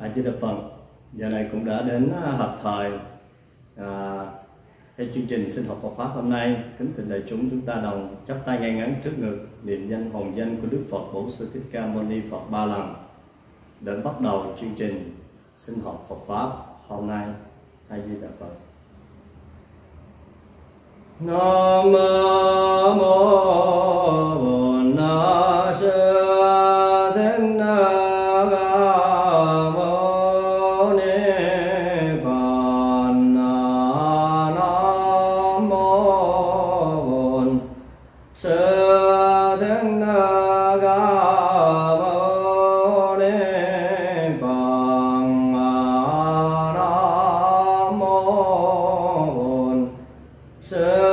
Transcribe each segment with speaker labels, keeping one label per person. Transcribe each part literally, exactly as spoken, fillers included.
Speaker 1: A Di Đà Phật. Giờ này cũng đã đến hợp thời à, theo chương trình sinh hoạt Phật pháp hôm nay. Kính thưa đại chúng, chúng ta đồng chắp tay ngay ngắn trước ngực niệm danh hồng danh của Đức Phật Bổn Sư Thích Ca Mâu Ni Phật ba lần để bắt đầu chương trình sinh hoạt Phật pháp hôm nay. A Di Đà Phật. Nam mô Bổn Sư Thích Ca Mâu Ni Phật. Nam mô Bổn Sư Thích Ca Mâu Ni Phật. Nam mô Bổn Sư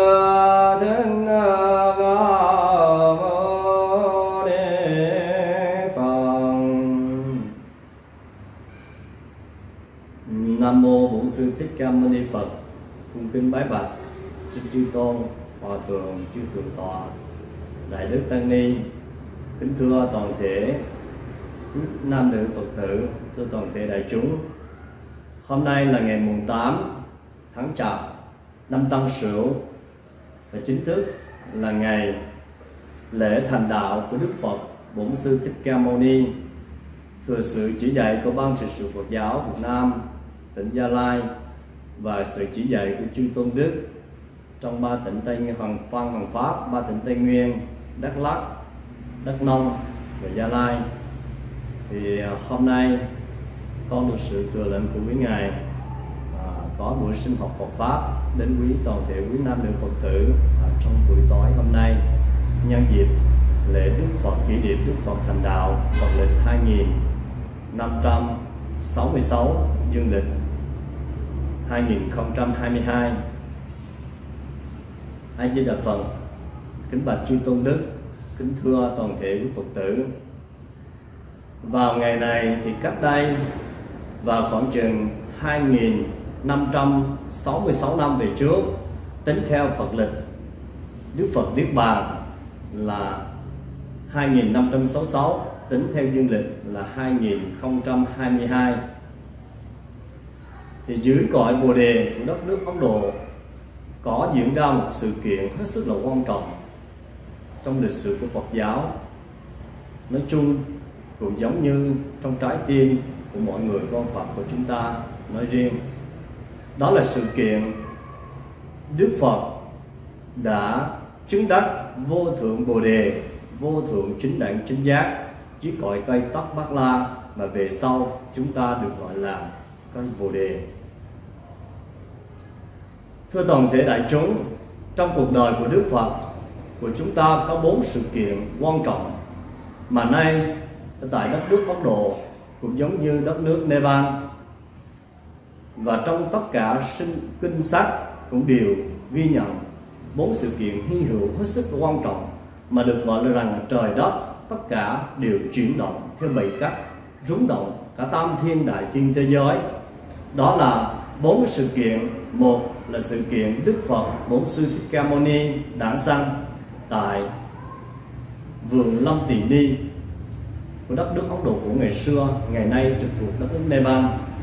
Speaker 1: Nam mô Bổn Sư Thích Ca Mâu Ni Phật. Cung kính bái bạch trên chư tôn, hòa thượng, chư thượng tọa, đại đức tăng ni, kính thưa toàn thể nam nữ Phật tử, thưa toàn thể đại chúng. Hôm nay là ngày mùng tám tháng Chạp năm Tân Sửu và chính thức là ngày lễ thành đạo của Đức Phật Bổn Sư Thích Ca Mâu Ni, thừa sự chỉ dạy của Ban trị sự Phật giáo Việt Nam, tỉnh Gia Lai và sự chỉ dạy của chư tôn đức trong ba tỉnh Tây Nguyên, Hoàng Văn, Hoàng Pháp, ba tỉnh Tây Nguyên, Đắk Lắk, Đắk Nông và Gia Lai. Thì hôm nay con được sự thừa lệnh của quý ngài à, có buổi sinh hoạt Phật pháp đến quý toàn thể quý nam nữ Phật tử à, trong buổi tối hôm nay, nhân dịp lễ Đức Phật kỷ niệm Đức Phật thành đạo Phật lịch hai nghìn năm trăm sáu mươi sáu dương lịch hai nghìn không trăm hai mươi hai. A Di Đà Phật. Kính bạch chư tôn đức, kính thưa toàn thể quý Phật tử. Vào ngày này thì cách đây vào khoảng chừng hai nghìn năm trăm sáu mươi sáu năm về trước, tính theo Phật lịch, Đức Phật Niết Bàn là hai nghìn năm trăm sáu mươi sáu, tính theo dương lịch là hai nghìn không trăm hai mươi hai. Thì dưới cội Bồ Đề của đất nước Ấn Độ có diễn ra một sự kiện hết sức là quan trọng trong lịch sử của Phật giáo nói chung, cũng giống như trong trái tim của mọi người con Phật của chúng ta nói riêng. Đó là sự kiện Đức Phật đã chứng đắc vô thượng Bồ Đề, vô thượng chính đẳng chính giác dưới cội cây Tắc Bát La, mà về sau chúng ta được gọi là cây Bồ Đề. Thưa toàn thể đại chúng, trong cuộc đời của Đức Phật của chúng ta có bốn sự kiện quan trọng mà nay tại đất nước Ấn Độ cũng giống như đất nước Nepal và trong tất cả sinh kinh sách cũng đều ghi nhận bốn sự kiện hy hữu hết sức quan trọng mà được gọi là rằng trời đất tất cả đều chuyển động theo bảy cách, rung động cả tam thiên đại thiên thế giới. Đó là bốn sự kiện. Một là sự kiện Đức Phật Bổn Sư Thích Ca Mâu Ni đản sanh tại vườn Lâm Tỳ Ni của đất nước Ấn Độ của ngày xưa, ngày nay trực thuộc đất nước Nepal.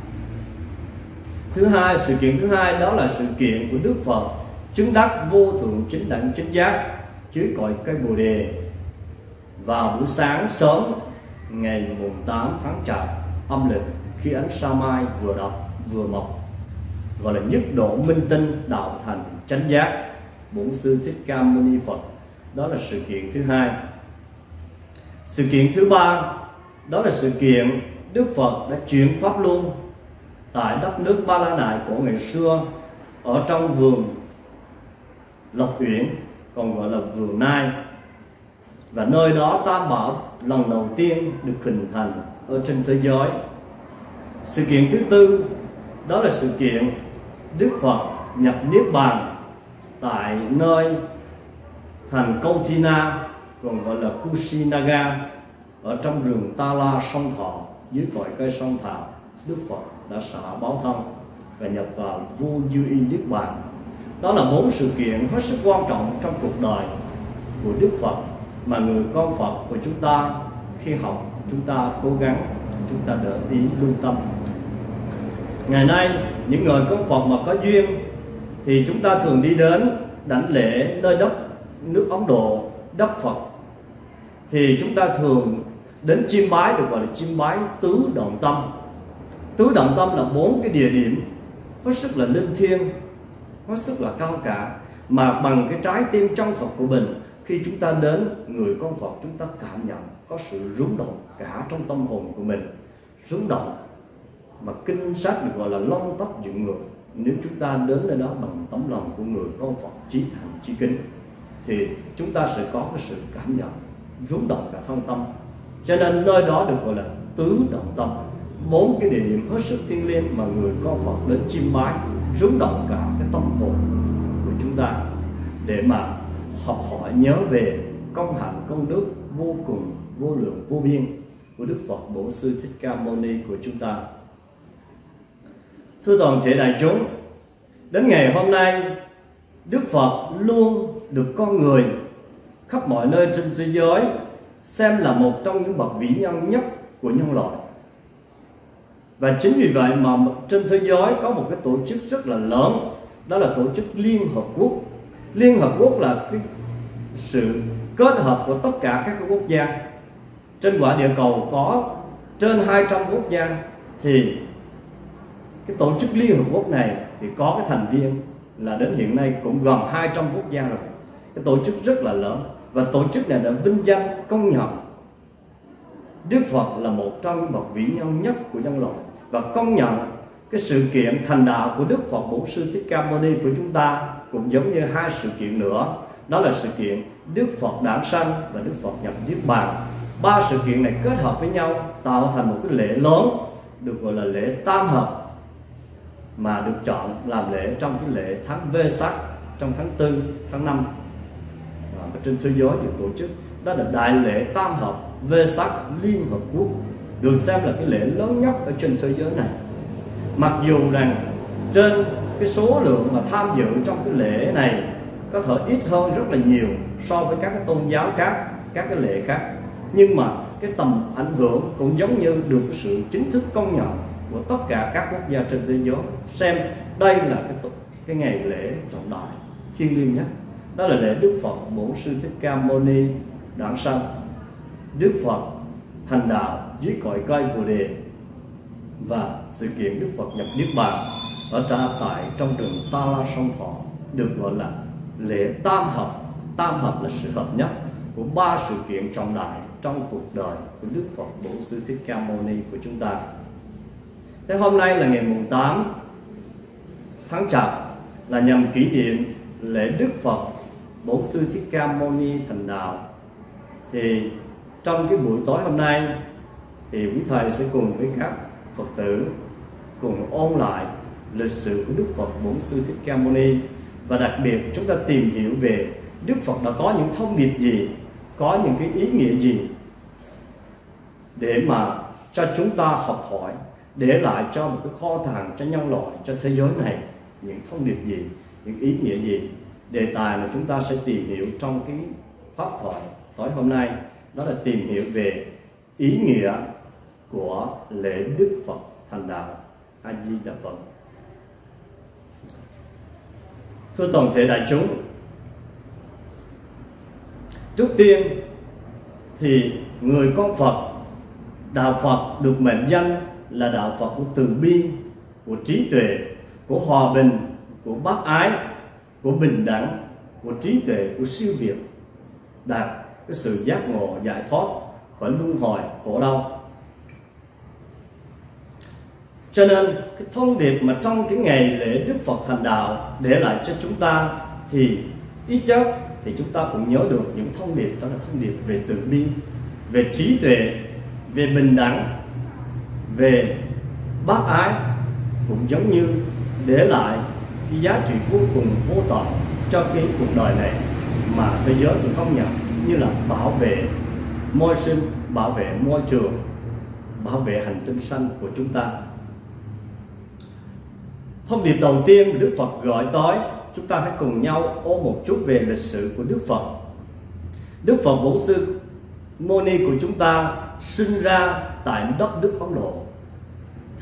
Speaker 1: Thứ hai, sự kiện thứ hai đó là sự kiện của Đức Phật chứng đắc vô thượng chính đẳng chính giác dưới cội cây Bồ Đề vào buổi sáng sớm ngày mùng tám tháng Chạp âm lịch, khi ánh sao mai vừa đọc vừa mọc, gọi là nhất độ minh tinh đạo thành chánh giác Bổn Sư Thích Ca Mâu Ni Phật. Đó là sự kiện thứ hai. Sự kiện thứ ba đó là sự kiện Đức Phật đã chuyển pháp luân tại đất nước Ba La Nại của ngày xưa, ở trong vườn Lộc Uyển, còn gọi là vườn Nai, và nơi đó Tam Bảo lần đầu tiên được hình thành ở trên thế giới. Sự kiện thứ tư đó là sự kiện Đức Phật nhập Niết Bàn tại nơi thành Kautina, còn gọi là Kusinaga, ở trong rừng Ta La sông Thọ, dưới cội cây sông Thảo. Đức Phật đã xả báo thân và nhập vào vô du y Niết Bàn. Đó là bốn sự kiện hết sức quan trọng trong cuộc đời của Đức Phật mà người con Phật của chúng ta khi học chúng ta cố gắng, chúng ta đỡ ý lưu tâm Ngày nay những người con Phật mà có duyên thì chúng ta thường đi đến đảnh lễ nơi đất nước Ấn Độ, đất Phật, thì chúng ta thường đến chiêm bái, được gọi là chiêm bái tứ động tâm. Tứ động tâm là bốn cái địa điểm hết sức là linh thiêng, hết sức là cao cả, mà bằng cái trái tim trong thật của mình, khi chúng ta đến người con Phật, chúng ta cảm nhận có sự rung động cả trong tâm hồn của mình, rung động mà kinh sách được gọi là lông tóc dựng người. Nếu chúng ta đến nơi đó bằng tấm lòng của người con Phật chí thành chí kính, thì chúng ta sẽ có cái sự cảm nhận rung động cả thân tâm. Cho nên nơi đó được gọi là tứ động tâm, bốn cái địa điểm hết sức thiêng liêng mà người con Phật đến chiêm bái, rung động cả cái tâm hồn của chúng ta, để mà học hỏi nhớ về công hạnh công đức vô cùng vô lượng vô biên của Đức Phật Bổn Sư Thích Ca Mâu Ni của chúng ta. Thưa toàn thể đại chúng, đến ngày hôm nay, Đức Phật luôn được con người khắp mọi nơi trên thế giới xem là một trong những bậc vĩ nhân nhất của nhân loại. Và chính vì vậy mà trên thế giới có một cái tổ chức rất là lớn, đó là tổ chức Liên Hợp Quốc. Liên Hợp Quốc là cái sự kết hợp của tất cả các quốc gia. Trên quả địa cầu có trên hai trăm quốc gia, thì cái tổ chức Liên Hợp Quốc này thì có cái thành viên là đến hiện nay cũng gần hai trăm quốc gia rồi. Cái tổ chức rất là lớn, và tổ chức này đã vinh danh công nhận Đức Phật là một trong những bậc vĩ nhân nhất của nhân loại, và công nhận cái sự kiện thành đạo của Đức Phật Bổn Sư Thích Ca Mâu Ni của chúng ta cũng giống như hai sự kiện nữa, đó là sự kiện Đức Phật đản sanh và Đức Phật nhập niết bàn. Ba sự kiện này kết hợp với nhau tạo thành một cái lễ lớn được gọi là lễ tam hợp, mà được chọn làm lễ trong cái lễ tháng Vesak, trong tháng tư, tháng năm và trên thế giới được tổ chức. Đó là đại lễ tam hợp Vesak Liên Hợp Quốc, được xem là cái lễ lớn nhất ở trên thế giới này. Mặc dù rằng trên cái số lượng mà tham dự trong cái lễ này có thể ít hơn rất là nhiều so với các cái tôn giáo khác, các cái lễ khác, nhưng mà cái tầm ảnh hưởng cũng giống như được cái sự chính thức công nhận của tất cả các quốc gia trên thế giới, xem đây là cái cái ngày lễ trọng đại thiêng liêng nhất. Đó là lễ Đức Phật Bổn Sư Thích Ca Mâu Ni đản sanh, Đức Phật thành đạo dưới cội cây Bồ Đề, và sự kiện Đức Phật nhập niết bàn ở tra tại trong rừng Ta La Sông Thọ, được gọi là lễ tam hợp. Tam hợp là sự hợp nhất của ba sự kiện trọng đại trong cuộc đời của Đức Phật Bổn Sư Thích Ca Mâu Ni của chúng ta. Thế hôm nay là ngày mùng tám tháng Chạp, là nhằm kỷ niệm lễ Đức Phật Bổn Sư Thích Ca Mâu Ni thành đạo. Thì trong cái buổi tối hôm nay thì quý thầy sẽ cùng với các Phật tử cùng ôn lại lịch sử của Đức Phật Bổn Sư Thích Ca Mâu Ni, và đặc biệt chúng ta tìm hiểu về Đức Phật đã có những thông điệp gì, có những cái ý nghĩa gì để mà cho chúng ta học hỏi, để lại cho một cái kho tàng cho nhân loại, cho thế giới này những thông điệp gì, những ý nghĩa gì. Đề tài mà chúng ta sẽ tìm hiểu trong cái pháp thoại tối hôm nay, đó là tìm hiểu về ý nghĩa của lễ Đức Phật thành đạo. A Di Đà Phật. Thưa toàn thể đại chúng, trước tiên thì người con Phật, đạo Phật được mệnh danh là đạo Phật của từ bi, của trí tuệ, của hòa bình, của bác ái, của bình đẳng, của trí tuệ, của siêu việt, đạt cái sự giác ngộ giải thoát khỏi luân hồi khổ đau. Cho nên cái thông điệp mà trong cái ngày lễ Đức Phật thành đạo để lại cho chúng ta, thì ít nhất thì chúng ta cũng nhớ được những thông điệp, đó là thông điệp về từ bi, về trí tuệ, về bình đẳng, về bác ái, cũng giống như để lại cái giá trị vô cùng vô tận cho cái cuộc đời này mà thế giới cũng công nhận, như là bảo vệ môi sinh, bảo vệ môi trường, bảo vệ hành tinh xanh của chúng ta. Thông điệp đầu tiên Đức Phật gọi tới, chúng ta hãy cùng nhau ôn một chút về lịch sử của Đức Phật. Đức Phật Bổn Sư Mâu Ni của chúng ta sinh ra tại đất nước Ấn Độ.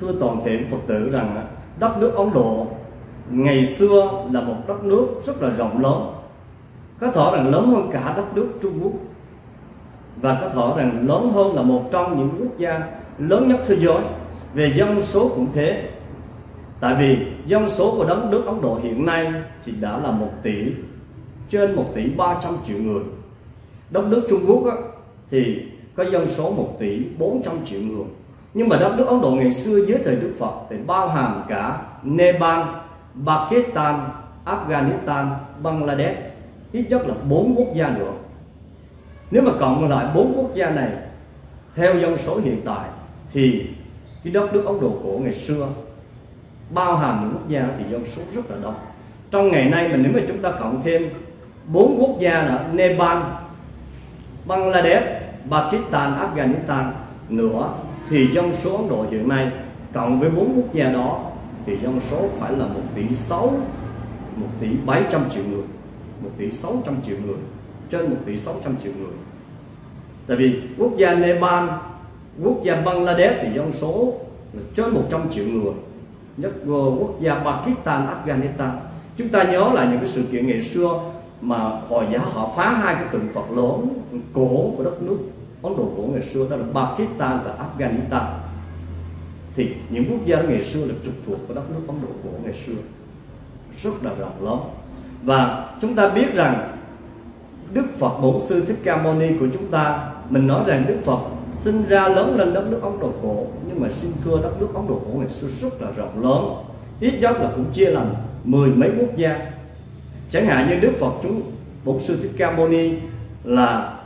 Speaker 1: thưa toàn thể Phật tử rằng đất nước Ấn Độ ngày xưa là một đất nước rất là rộng lớn, có thể rằng lớn hơn cả đất nước Trung Quốc, và có thể rằng lớn hơn là một trong những quốc gia lớn nhất thế giới. Về dân số cũng thế, tại vì dân số của đất nước Ấn Độ hiện nay thì đã là một tỷ, trên một tỷ ba trăm triệu người. Đất nước Trung Quốc á, thì có dân số một tỷ bốn trăm triệu người. Nhưng mà đất nước Ấn Độ ngày xưa dưới thời Đức Phật thì bao hàm cả Nepal, Pakistan, Afghanistan, Bangladesh, ít nhất là bốn quốc gia nữa. Nếu mà cộng lại bốn quốc gia này theo dân số hiện tại thì cái đất nước Ấn Độ cổ ngày xưa bao hàm những quốc gia thì dân số rất là đông. Trong ngày nay mà nếu mà chúng ta cộng thêm bốn quốc gia là Nepal, Bangladesh, Pakistan, Afghanistan nữa thì dân số Ấn Độ hiện nay cộng với bốn quốc gia đó thì dân số phải là một tỷ sáu, một tỷ bảy trăm triệu người, một tỷ sáu trăm triệu người, trên một tỷ sáu trăm triệu người. Tại vì quốc gia Nepal, quốc gia Bangladesh thì dân số là trên một trăm triệu người, nhất quốc gia Pakistan, Afghanistan. Chúng ta nhớ lại những cái sự kiện ngày xưa mà Hồi giáo họ phá hai cái tượng Phật lớn cổ của đất nước Ấn Độ cổ ngày xưa, đó là Pakistan và Afghanistan. Thì những quốc gia đó ngày xưa là trực thuộc của đất nước Ấn Độ cổ ngày xưa, rất là rộng lớn. Và chúng ta biết rằng Đức Phật Bổn Sư Thích Ca Mâu Ni của chúng ta, mình nói rằng Đức Phật sinh ra lớn lên đất nước Ấn Độ cổ, nhưng mà xin thưa đất nước Ấn Độ cổ ngày xưa rất là rộng lớn, ít nhất là cũng chia làm mười mấy quốc gia. Chẳng hạn như Đức Phật chúng Bổn Sư Thích Ca Mâu Ni là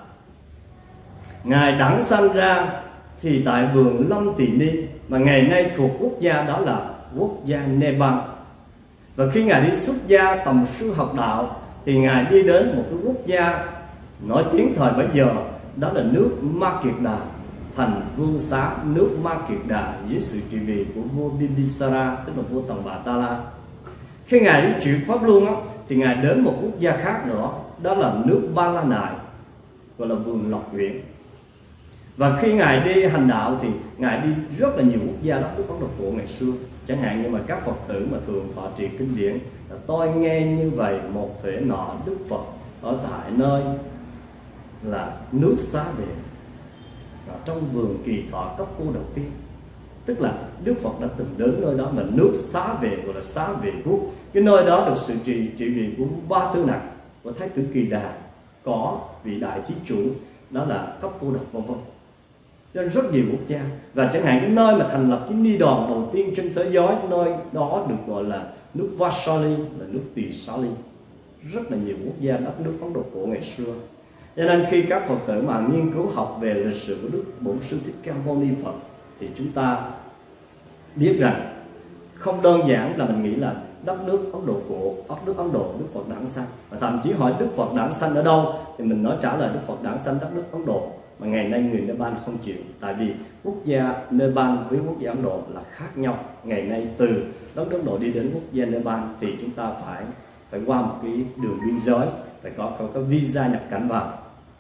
Speaker 1: Ngài đản sanh ra thì tại vườn Lâm Tỳ Ni, mà ngày nay thuộc quốc gia đó là quốc gia Nepal. Và khi Ngài đi xuất gia tầm sư học đạo thì Ngài đi đến một cái quốc gia nổi tiếng thời bấy giờ, đó là nước Ma Kiệt Đà, thành vương xá nước Ma Kiệt Đà dưới sự trị vì của vua Bimbisara, tức là vua Tần Bà Ta La. Khi Ngài đi chuyển pháp luân á, thì Ngài đến một quốc gia khác nữa, đó là nước Ba La Nại, gọi là vườn Lộc Uyển. Và khi Ngài đi hành đạo thì Ngài đi rất là nhiều quốc gia đất nước Ấn Độ cổ ngày xưa. Chẳng hạn như mà các Phật tử mà thường thọ trì kinh điển là tôi nghe như vậy, một thể nọ Đức Phật ở tại nơi là nước Xá Vệ, trong vườn Kỳ Thọ cấp cô đầu tiên. Tức là Đức Phật đã từng đến nơi đó mà nước Xá Vệ, gọi là Xá Vệ Quốc. Cái nơi đó được sự trị trị vì của Ba Tư Nặc, của Thái tử Kỳ Đà, có vị đại thí chủ đó là cấp cô độc vân vân. Cho nên rất nhiều quốc gia. Và chẳng hạn cái nơi mà thành lập cái ni đòn đầu tiên trên thế giới, nơi đó được gọi là nước Vasali, là nước Tỳ Xá Ly. Rất là nhiều quốc gia đất nước Ấn Độ cổ ngày xưa. Cho nên khi các Phật tử mà nghiên cứu học về lịch sử của Đức Bổn Sư Thích Ca Mâu Ni Phật thì chúng ta biết rằng không đơn giản là mình nghĩ là đất nước Ấn Độ cổ, đất nước Ấn Độ Đức Phật đản sanh, và thậm chí hỏi Đức Phật đản sanh ở đâu thì mình nói trả lời Đức Phật đản sanh đất nước Ấn Độ. Mà ngày nay người Nepal không chịu, tại vì quốc gia Nepal với quốc gia Ấn Độ là khác nhau. Ngày nay từ đất nước Ấn Độ đi đến quốc gia Nepal thì chúng ta phải phải qua một cái đường biên giới, phải có có cái visa nhập cảnh vào.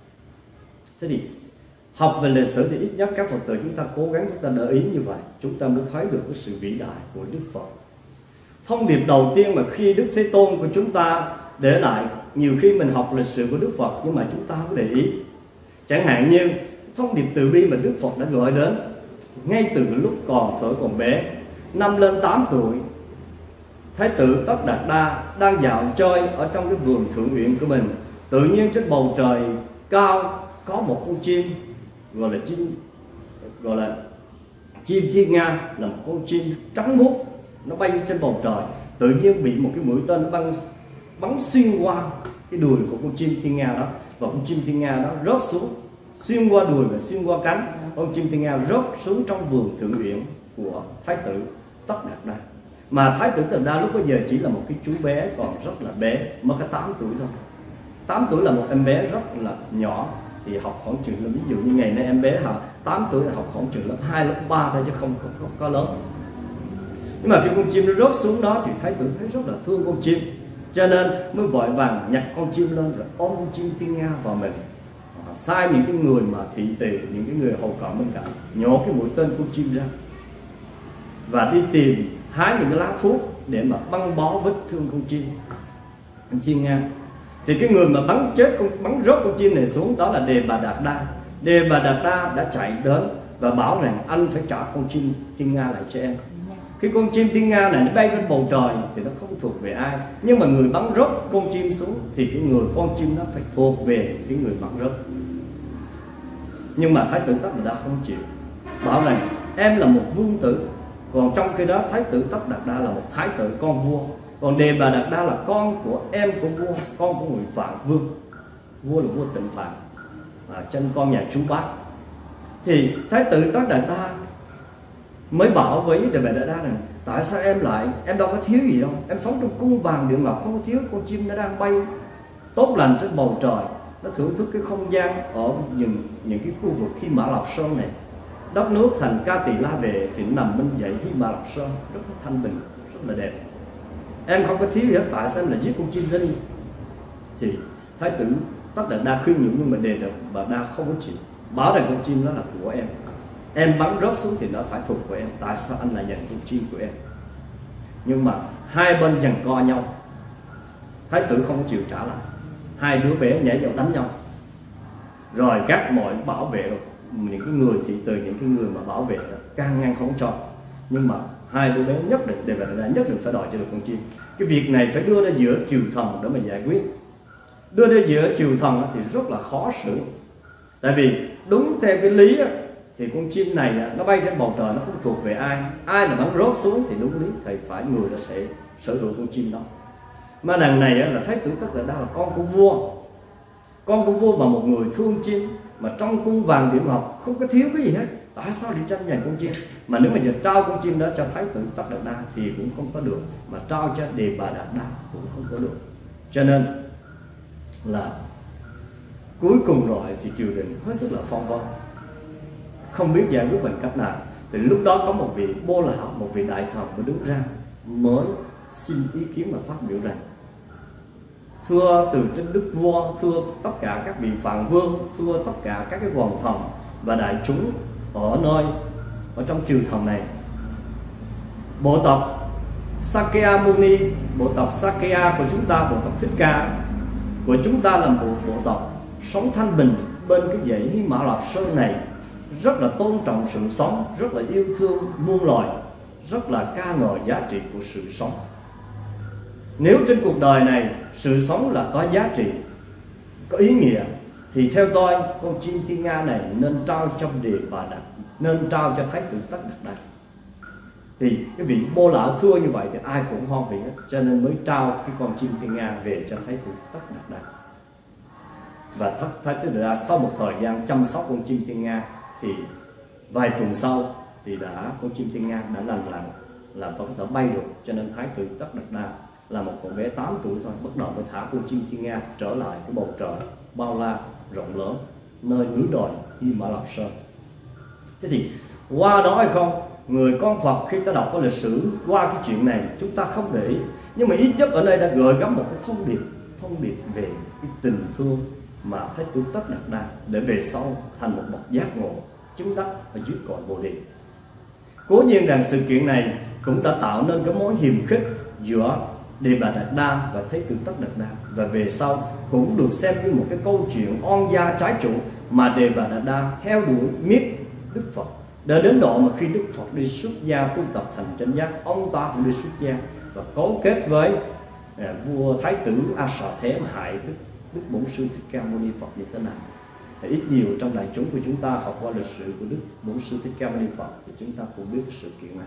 Speaker 1: Thế thì học về lịch sử thì ít nhất các Phật tử chúng ta cố gắng chúng ta để ý như vậy, chúng ta mới thấy được cái sự vĩ đại của Đức Phật. Thông điệp đầu tiên mà khi Đức Thế Tôn của chúng ta để lại, nhiều khi mình học lịch sử của Đức Phật nhưng mà chúng ta không để ý. Chẳng hạn như thông điệp từ bi mà Đức Phật đã gọi đến ngay từ lúc còn thở còn bé, năm lên tám tuổi, Thái tử Tất Đạt Đa đang dạo chơi ở trong cái vườn Thượng Uyển của mình. Tự nhiên trên bầu trời cao có một con chim gọi là chim gọi là chim thiên nga, là một con chim trắng muốt, nó bay trên bầu trời. Tự nhiên bị một cái mũi tên nó bắn bắn xuyên qua cái đùi của con chim thiên nga đó, và con chim thiên nga đó rớt xuống, xuyên qua đùi và xuyên qua cánh. Con chim thiên nga rớt xuống trong vườn Thượng Uyển của Thái tử Tất Đạt Đa. Mà Thái tử Tất Đạt Đa lúc bây giờ chỉ là một cái chú bé còn rất là bé, mới có tám tuổi thôi. Tám tuổi là một em bé rất là nhỏ, thì học khoảng trường lớp, ví dụ như ngày nay em bé học tám tuổi là học khoảng trường lớp hai, lớp ba thôi chứ không, không, không có lớn. Nhưng mà khi con chim nó rớt xuống đó thì Thái tử thấy rất là thương con chim, cho nên mới vội vàng nhặt con chim lên rồi ôm con chim thiên nga vào mình. À, sai những cái người mà thị tỳ, những cái người hầu cận bên cạnh, nhổ cái mũi tên con chim ra. và đi tìm hái những cái lá thuốc để mà băng bó vết thương con chim con chim Nga. Thì cái người mà bắn chết con bắn rớt con chim này xuống đó là Đề Bà Đạt Đa. Đề Bà Đạt Đa đã chạy đến và bảo rằng anh phải trả con chim Thiên Nga lại cho em. Khi con chim Thiên Nga này nó bay trên bầu trời thì nó không thuộc về ai, nhưng mà người bắn rớt con chim xuống thì cái người con chim nó phải thuộc về cái người bắn rớt. Nhưng mà Thái tử Tất Đạt Đa không chịu, bảo rằng em là một vương tử, còn trong khi đó Thái tử Tất Đạt Đa là một thái tử, con vua, còn Đề Bà Đạt Đa là con của em của vua, con của người Phạm Vương. Vua là vua Tịnh Phạm, à, chân con nhà chú bác. Thì Thái tử Tất Đạt Đa mới bảo với Đề Bà Đạt Đa rằng tại sao em lại, em đâu có thiếu gì đâu, em sống trong cung vàng điện ngọc, không có thiếu. Con chim nó đang bay tốt lành trên bầu trời, nó thưởng thức cái không gian ở những những cái khu vực Hy Mã Lạp Sơn này. Đất nước thành Ca Tỳ La Vệ thì nằm bên dãy Hy Mã Lạp Sơn, rất là thanh bình, rất là đẹp. Em không có thiếu gì hết, tại sao em lại giết con chim đó đi? Thì Thái tử Tất Đạt Đa khuyên nhủ, nhưng mà Đề Bà Đa không có chịu, bảo rằng con chim đó là của em, em bắn rớt xuống thì nó phải thuộc của em, tại sao anh lại giành con chim của em? Nhưng mà hai bên giằng co nhau, thái tử không có chịu trả lại, hai đứa bé nhảy vào đánh nhau. Rồi các mọi bảo vệ, những cái người thì từ những cái người mà bảo vệ can ngăn không cho, nhưng mà hai đứa bé nhất định Đề Bà Đạt Đa nhất định phải đòi cho được con chim. Cái việc này phải đưa ra giữa triều thần để mà giải quyết. Đưa ra giữa triều thần thì rất là khó xử, tại vì đúng theo cái lý thì con chim này nó bay trên bầu trời, nó không thuộc về ai, ai là bắn rớt xuống thì đúng lý thì phải người đó sẽ sở hữu con chim đó. Mà đằng này là Thái tử Tất Đạt Đa là con của vua, con của vua mà một người thương chim, mà trong cung vàng điện ngọc không có thiếu cái gì hết, tại sao đi tranh giành con chim? Mà nếu mà giờ trao con chim đó cho Thái tử Tất Đạt Đa thì cũng không có được, mà trao cho Đề Bà Đạt Đa cũng không có được. Cho nên là cuối cùng rồi thì triều đình hết sức là phong vân, không biết giải quyết bằng cách nào. Thì lúc đó có một vị Bô Lão, một vị đại thần mới đứng ra, mới xin ý kiến và phát biểu rằng: thưa từ trên đức vua, thưa tất cả các vị Phạm Vương, thưa tất cả các cái hoàng thần và đại chúng ở nơi ở trong triều thần này, bộ tộc Sakya Muni, bộ tộc Sakya của chúng ta, bộ tộc Thích Ca của chúng ta là một bộ tộc sống thanh bình bên cái dãy Hy Mã Lạp Sơn này, rất là tôn trọng sự sống, rất là yêu thương muôn loài, rất là ca ngợi giá trị của sự sống. Nếu trên cuộc đời này sự sống là có giá trị, có ý nghĩa, thì theo tôi con chim Thiên Nga này nên trao cho Đề Bà Đạt, nên trao cho Thái tử Tất Đạt Đa. Thì cái vị Bô Lão thưa như vậy thì ai cũng hoan hỉ hết, cho nên mới trao cái con chim Thiên Nga về cho Thái tử Tất Đạt Đa. Và Thái tử Tất Đạt Đa sau một thời gian chăm sóc con chim Thiên Nga thì vài tuần sau thì đã con chim Thiên Nga đã lành lặn, là vẫn có thể bay được. Cho nên Thái tử Tất Đạt Đa là một cậu bé tám tuổi thôi, bắt đầu mới thả con chim Thiên Nga trở lại cái bầu trời bao la rộng lớn nơi núi đồi Hy Mã Lạp Sơn. Thế thì qua đó hay không, người con Phật khi ta đọc cái lịch sử qua cái chuyện này chúng ta không để ý, nhưng mà ít nhất ở đây đã gợi gắm một cái thông điệp, thông điệp về cái tình thương mà Thái tử Tất Đạt Đa để về sau thành một bậc giác ngộ chứng đắc ở dưới cội Bồ Đề. Cố nhiên rằng sự kiện này cũng đã tạo nên cái mối hiềm khích giữa Đề Bà Đạt Đa và Thái tử Tất Đạt Đa, và về sau cũng được xem như một cái câu chuyện oan gia trái chủ mà Đề Bà Đạt Đa theo đuổi miết Đức Phật, để đến độ mà khi Đức Phật đi xuất gia tu tập thành chánh giác, ông ta cũng đi xuất gia và cấu kết với à, vua Thái tử A Sở Thế mà hại Đức Đức Bổn Sư Thích Ca Mâu Ni Phật như thế nào. Thì ít nhiều trong đại chúng của chúng ta học qua lịch sử của Đức Bổn Sư Thích Ca Mâu Ni Phật thì chúng ta cũng biết sự kiện này.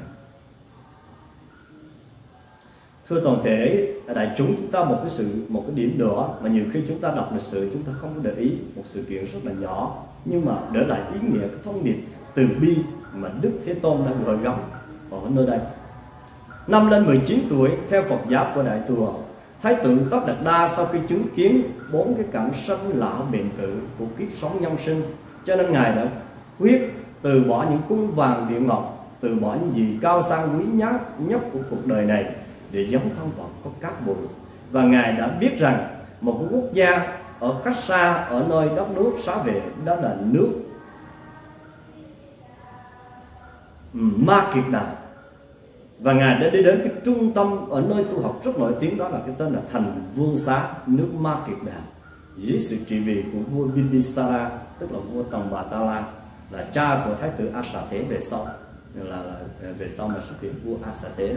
Speaker 1: Thưa toàn thể đại chúng, chúng ta một cái sự một cái điểm nữa mà nhiều khi chúng ta đọc lịch sử chúng ta không có để ý, một sự kiện rất là nhỏ nhưng mà để lại ý nghĩa cái thông điệp từ bi mà Đức Thế Tôn đã gợi gắm ở nơi đây. Năm lên mười chín tuổi theo Phật giáo của Đại Thừa, Thái tử Tất Đạt Đa sau khi chứng kiến bốn cái cảnh sanh lão bệnh tử của kiếp sống nhân sinh, cho nên ngài đã quyết từ bỏ những cung vàng điện ngọc, từ bỏ những gì cao sang quý nhất nhất của cuộc đời này để giống thân phận có cát bụi. Và ngài đã biết rằng một cái quốc gia ở cách xa ở nơi đất nước xá vệ, đó là nước Ma Kiệt Đà, Và Ngài đã đi đến cái trung tâm ở nơi tu học rất nổi tiếng, đó là cái tên là thành Vương Xá nước Ma Kiệt Đà, dưới sự trị vì của vua Bimbisara, tức là vua Tòng Bà Ta La, là cha của thái tử A Xà Thế về sau, là, là về sau mà xuất hiện vua A Xà Thế đó.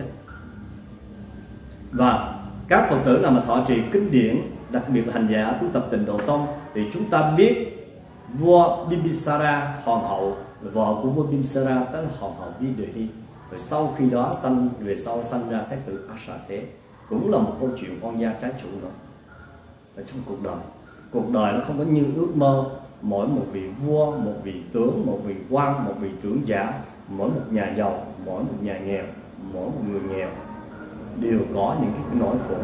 Speaker 1: Và các Phật tử nào mà thọ trì kinh điển, đặc biệt là hành giả tu tập Tịnh Độ Tông, thì chúng ta biết vua Bimbisara, hoàng hậu, vợ của vua Bimbisara tức là hoàng hậu Vi Đề Hy, rồi sau khi đó sanh về sau sanh ra thái tử A Xà Thế, cũng là một câu chuyện oan gia trái chủ đó. Ở trong cuộc đời, cuộc đời nó không có như ước mơ. Mỗi một vị vua, một vị tướng, một vị quan, một vị trưởng giả, mỗi một nhà giàu, mỗi một nhà nghèo, mỗi một người nghèo đều có những cái nỗi khổ.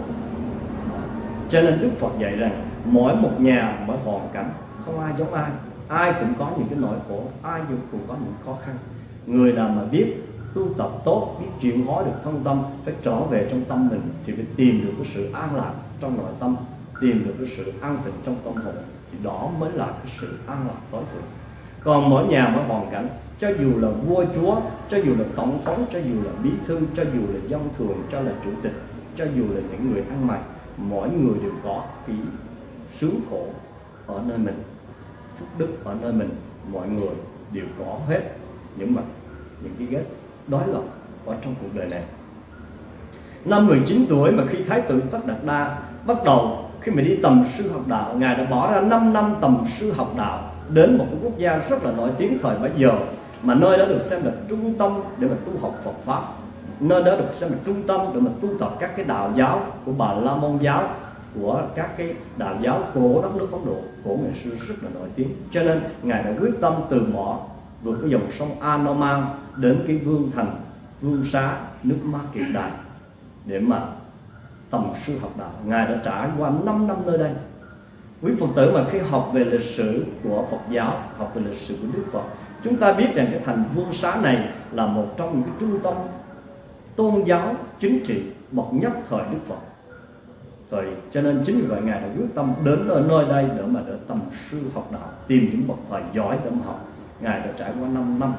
Speaker 1: Cho nên Đức Phật dạy rằng mỗi một nhà, mỗi hoàn cảnh không ai giống ai, ai cũng có những cái nỗi khổ, ai cũng có những khó khăn. Người nào mà biết tu tập tốt, biết chuyển hóa được thân tâm, phải trở về trong tâm mình, thì phải tìm được cái sự an lạc trong nội tâm, tìm được cái sự an tịnh trong tâm hồn, thì đó mới là cái sự an lạc tối thượng. Còn mỗi nhà mỗi hoàn cảnh, cho dù là vua chúa, cho dù là tổng thống, cho dù là bí thư, cho dù là dân thường, cho là chủ tịch, cho dù là những người ăn mày, mỗi người đều có cái sướng khổ ở nơi mình, phúc đức ở nơi mình, mọi người đều có hết những mặt, những cái ghét đối lập ở trong cuộc đời này. Năm mười chín tuổi mà khi Thái tử Tất Đạt Đa bắt đầu, khi mà đi tầm sư học đạo, Ngài đã bỏ ra năm năm tầm sư học đạo đến một cái quốc gia rất là nổi tiếng thời bấy giờ, mà nơi đó được xem là trung tâm để mà tu học Phật Pháp, nơi đó được xem là trung tâm để mà tu tập các cái đạo giáo của Bà La Môn giáo, của các cái đạo giáo của đất nước Ấn Độ của ngày xưa rất là nổi tiếng. Cho nên Ngài đã quyết tâm từ bỏ, vượt cái dòng sông Anoman đến cái vương thành Vương Xá nước Ma Kiệt Đà để mà tầm sư học đạo. Ngài đã trải qua năm năm nơi đây. Quý Phật tử mà khi học về lịch sử của Phật giáo, học về lịch sử của Đức Phật, chúng ta biết rằng cái thành Vương Xá này là một trong những cái trung tâm tôn giáo chính trị bậc nhất thời Đức Phật. Rồi cho nên chính vì vậy Ngài đã quyết tâm đến ở nơi đây để mà để tầm sư học đạo, tìm những bậc thầy giỏi để mà học. Ngài đã trải qua năm năm.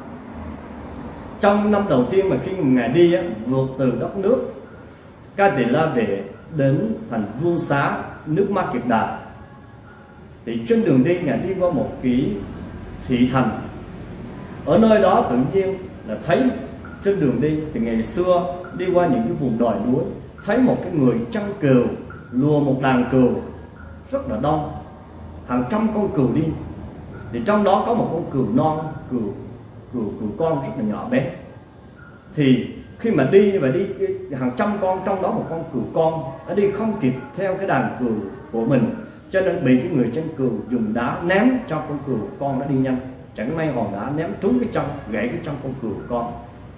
Speaker 1: Trong năm đầu tiên mà khi Ngài đi á, vượt từ đất nước Ca Tỳ La Vệ đến thành Vương Xá nước Ma Kiệt Đà, thì trên đường đi Ngài đi qua một cái thị thành. Ở nơi đó tự nhiên là thấy trên đường đi, thì ngày xưa đi qua những cái vùng đồi núi, thấy một cái người chăn cừu lùa một đàn cừu rất là đông, hàng trăm con cừu đi. Thì trong đó có một con cừu non, cừu cừu cừu con rất là nhỏ bé. Thì khi mà đi và đi hàng trăm con, trong đó một con cừu con nó đi không kịp theo cái đàn cừu của mình, cho nên bị cái người chăn cừu dùng đá ném cho con cừu con nó đi nhanh. Chẳng may hòn đá ném trúng cái chân, gãy cái chân con cừu con.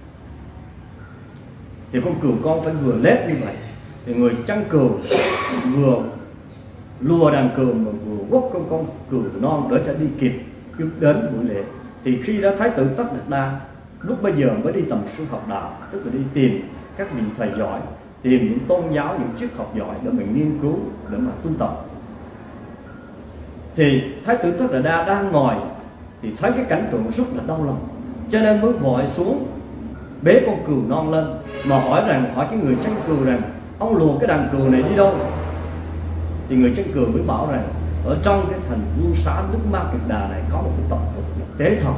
Speaker 1: Thì con cừu con phải vừa lết như vậy, thì người chăn cừu vừa lùa đàn cừu mà vừa quất con con cừu non để cho đi kịp đến buổi lễ. Thì khi đó Thái tử Tất Đạt Đa lúc bây giờ mới đi tầm sư học đạo, tức là đi tìm các vị thầy giỏi, tìm những tôn giáo, những triết học giỏi để mình nghiên cứu, để mà tu tập. Thì Thái tử Tất Đạt Đa đang ngồi thì thấy cái cảnh tượng rất là đau lòng, cho nên mới vội xuống bế con cừu non lên mà hỏi rằng hỏi cái người chăn cừu rằng ông lùa cái đàn cừu này đi đâu. Thì người chăn cừu mới bảo rằng ở trong cái thành Vương Xá nước Ma Kiệt Đà này có một cái tập tục là tế thần.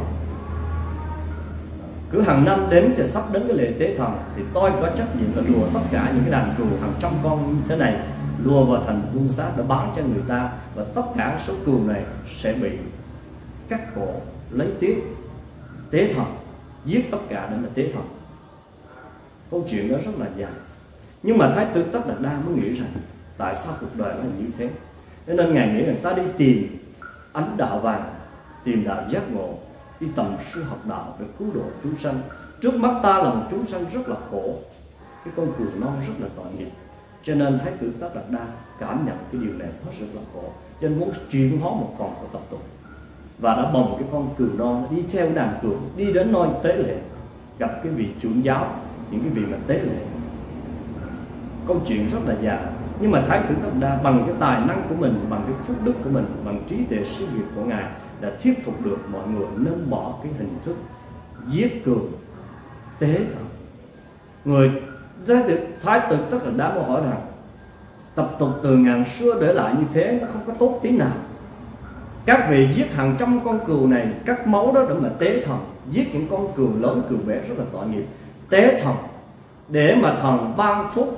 Speaker 1: Cứ hàng năm đến thì sắp đến cái lễ tế thần, thì tôi có trách nhiệm là lùa tất cả những cái đàn cừu hàng trăm con như thế này, lùa vào thành Vương Xá để bán cho người ta, và tất cả số cừu này sẽ bị cắt cổ lấy tiết tế thần, giết tất cả để mà tế thần. Câu chuyện đó rất là dài, nhưng mà Thái tử Tất Đạt Đa mới nghĩ rằng tại sao cuộc đời nó như thế. Cho nên Ngài nghĩ rằng ta đi tìm ánh đạo vàng, tìm đạo giác ngộ, đi tầm sư học đạo để cứu độ chúng sanh. Trước mắt ta là một chúng sanh rất là khổ, cái con cừu non rất là tội nghiệp. Cho nên Thái tử Tất Đạt Đa cảm nhận cái điều này nó rất là khổ, cho nên muốn chuyển hóa một phần của tập tục, và đã bồng cái con cừu non đi theo đàn cừu đi đến nơi tế lễ, gặp cái vị trưởng giáo, những cái vị mà tế lễ. Câu chuyện rất là dài, nhưng mà Thái tử Tất Đạt Đa bằng cái tài năng của mình, bằng cái phúc đức của mình, bằng trí tuệ siêu việt của Ngài đã thuyết phục được mọi người nên bỏ cái hình thức giết cừu tế thần Người thái tử, thái tử Tất Đạt Đa mới hỏi rằng tập tục từ ngàn xưa để lại như thế nó không có tốt tí nào. Các vị giết hàng trăm con cừu này, cắt máu đó để mà tế thần, giết những con cừu lớn cừu bé rất là tội nghiệp, tế thần để mà thần ban phúc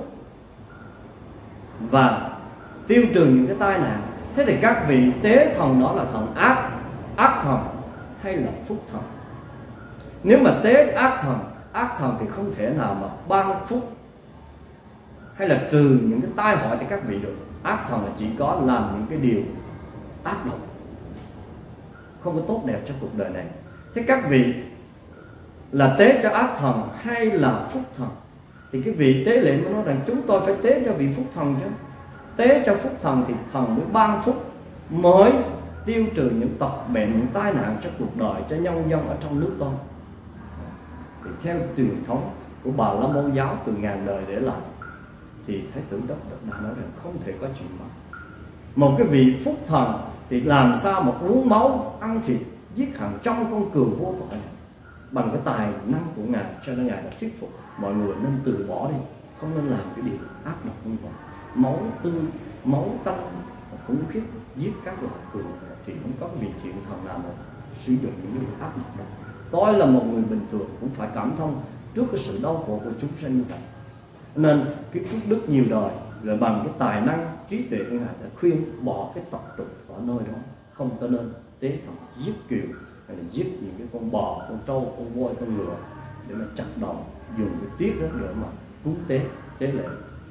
Speaker 1: và tiêu trừ những cái tai nạn. Thế thì các vị tế thần đó là thần ác, ác thần hay là phúc thần? Nếu mà tế ác thần, ác thần thì không thể nào mà ban phúc hay là trừ những cái tai họa cho các vị được. Ác thần là chỉ có làm những cái điều ác độc, không có tốt đẹp cho cuộc đời này. Thế các vị là tế cho ác thần hay là phúc thần? Thì cái vị tế lễ mới nói rằng chúng tôi phải tế cho vị phúc thần chứ. Tế cho phúc thần thì thần mới ban phúc, mới tiêu trừ những tật bệnh, những tai nạn cho cuộc đời, cho nhân dân ở trong nước tôi. Thì theo truyền thống của Bà La Môn giáo từ ngàn đời để lại, thì Thái tử Tất Đạt Đa nói rằng không thể có chuyện đó. Một cái vị phúc thần thì làm sao mà uống máu, ăn thịt, giết hàng trăm con cừu vô tội này bằng cái tài năng của Ngài. Cho nên Ngài đã thuyết phục mọi người nên từ bỏ đi, không nên làm cái điều ác độc như vậy. Máu tươi, máu tanh khủng khiếp, giết các loài cừu thì không có vị thiện thần nào mà sử dụng những điều ác độc đó. Tôi là một người bình thường cũng phải cảm thông trước cái sự đau khổ của chúng sinh như vậy. Nên cái phước đức nhiều đời rồi bằng cái tài năng trí tuệ của Ngài đã khuyên bỏ cái tập tục ở nơi đó, không có nên tế thần, giết cừu hay là giết những cái con bò, con trâu, con voi, con ngựa để mà chặt đầu, dùng cái tiết đó để mà cúng tế, tế lễ.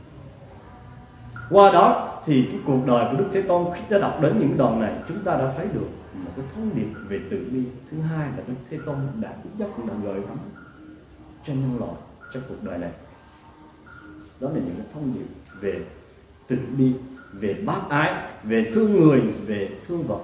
Speaker 1: Qua đó thì cái cuộc đời của Đức Thế Tôn, khi ta đọc đến những đoạn này, chúng ta đã thấy được một cái thông điệp về từ bi. Thứ hai là Đức Thế Tôn đã ít nhất cũng đã gợi gắm cho nhân loại trong cuộc đời này. Đó là những cái thông điệp về từ bi, về bác ái, về thương người, về thương vật.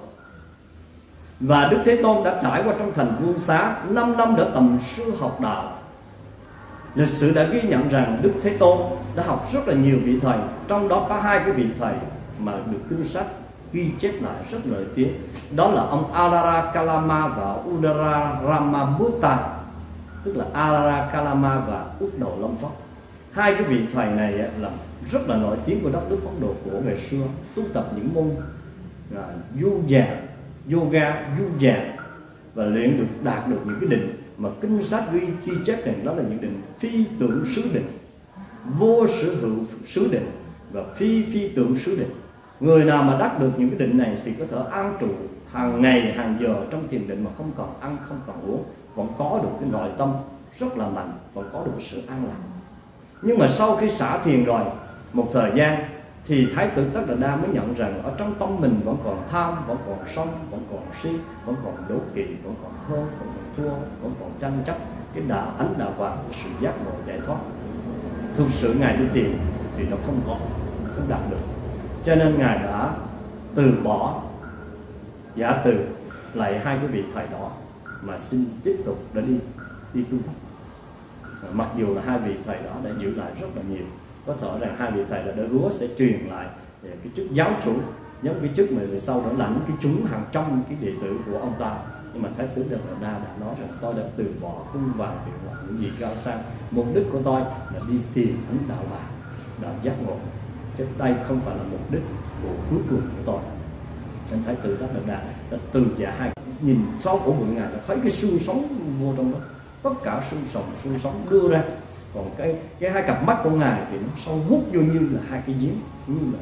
Speaker 1: Và Đức Thế Tôn đã trải qua trong thành Vương Xá năm năm đã tầm sư học đạo. Lịch sử đã ghi nhận rằng Đức Thế Tôn đã học rất là nhiều vị thầy, trong đó có hai cái vị thầy mà được kinh sách ghi chép lại rất nổi tiếng. Đó là ông Alara Kalama và Udara Ramabutta, tức là Alara Kalama và Úc Đầu Lâm Phất. Hai cái vị thầy này là rất là nổi tiếng của đất nước Ấn Độ của ngày xưa, tu tập những môn uh, du già, yoga, du già và luyện được đạt được những cái định mà kinh sách ghi ghi chép rằng đó là những định phi tưởng xứ định, vô sở hữu xứ định và phi phi tưởng xứ định. Người nào mà đắc được những cái định này thì có thể an trụ hàng ngày hàng giờ trong thiền định mà không còn ăn, không còn uống, vẫn có được cái nội tâm rất là mạnh, vẫn có được sự an lạc. Nhưng mà sau khi xả thiền rồi một thời gian thì Thái tử Tất Đạt Đa mới nhận rằng ở trong tâm mình vẫn còn tham, vẫn còn sân, vẫn còn si, vẫn còn đố kỵ, vẫn còn hơn, vẫn còn thua, vẫn còn tranh chấp cái đạo ánh đạo vàng của sự giác ngộ giải thoát. Thực sự Ngài đi tìm thì nó không có, không đạt được. Cho nên Ngài đã từ bỏ, giả từ lại hai cái vị thầy đó mà xin tiếp tục để đi đi tu tập. Mặc dù là hai vị thầy đó đã giữ lại rất là nhiều, có thể rằng hai vị thầy đã hứa sẽ truyền lại cái chức giáo chủ, giống cái chức mà về sau đã lãnh cái chúng hàng trăm cái đệ tử của ông ta. Nhưng mà Thái tử Tất Đạt Đa đã nói rằng tôi đã từ bỏ cung vàng tiền hoặc những gì cao sang, mục đích của tôi là đi tìm ánh đạo vàng, đạo giác ngộ, chứ đây không phải là mục đích của cuối cùng của tôi. Nên Thái tử Tất Đạt Đa đã từ giả hai, nhìn sau của bụng Ngài đã thấy cái xương sống vô trong đó, tất cả xương sống xương sống đưa ra, còn cái cái hai cặp mắt của Ngài thì nó sâu hút vô như là hai cái giếng, như là